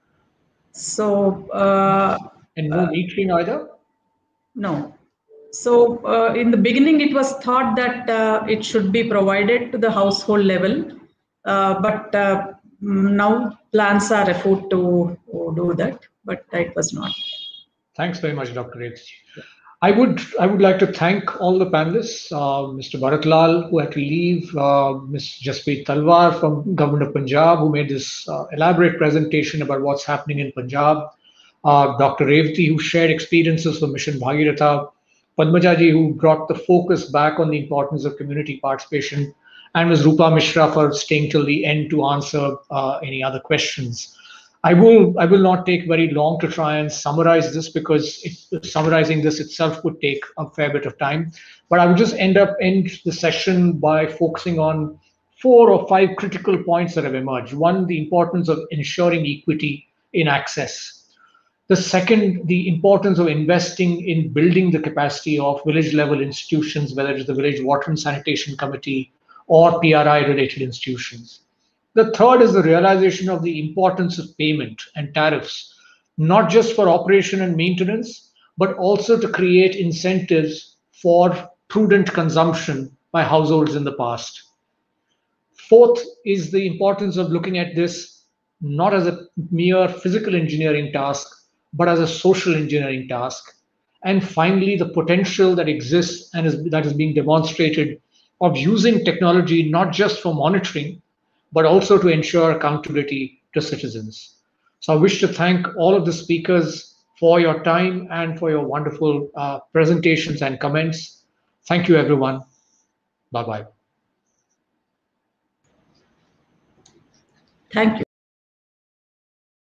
So. Uh, and no metering uh, either? No. So uh, in the beginning, it was thought that uh, it should be provided to the household level, uh, but uh, now plans are afoot to, to do that, but it was not. Thanks very much, Doctor Revati. I would I would like to thank all the panelists, uh, Mister Bharat Lal, who had to leave, uh, Miz Jasprit Talwar from Government of Punjab, who made this uh, elaborate presentation about what's happening in Punjab, uh, Doctor Revati, who shared experiences from Mission Bhagiratha, Padmaja ji, who brought the focus back on the importance of community participation, and Miz Rupa Mishra for staying till the end to answer uh, any other questions. I will I will not take very long to try and summarize this, because it, summarizing this itself would take a fair bit of time. But I will just end up end the session by focusing on four or five critical points that have emerged. One, the importance of ensuring equity in access. The second, the importance of investing in building the capacity of village level institutions, whether it's the Village Water and Sanitation Committee or P R I related institutions. The third is the realization of the importance of payment and tariffs, not just for operation and maintenance, but also to create incentives for prudent consumption by households in the past. Fourth is the importance of looking at this not as a mere physical engineering task, but as a social engineering task. And finally, the potential that exists and is, that is being demonstrated of using technology not just for monitoring, but also to ensure accountability to citizens. So I wish to thank all of the speakers for your time and for your wonderful uh, presentations and comments. Thank you, everyone. Bye-bye. Thank you.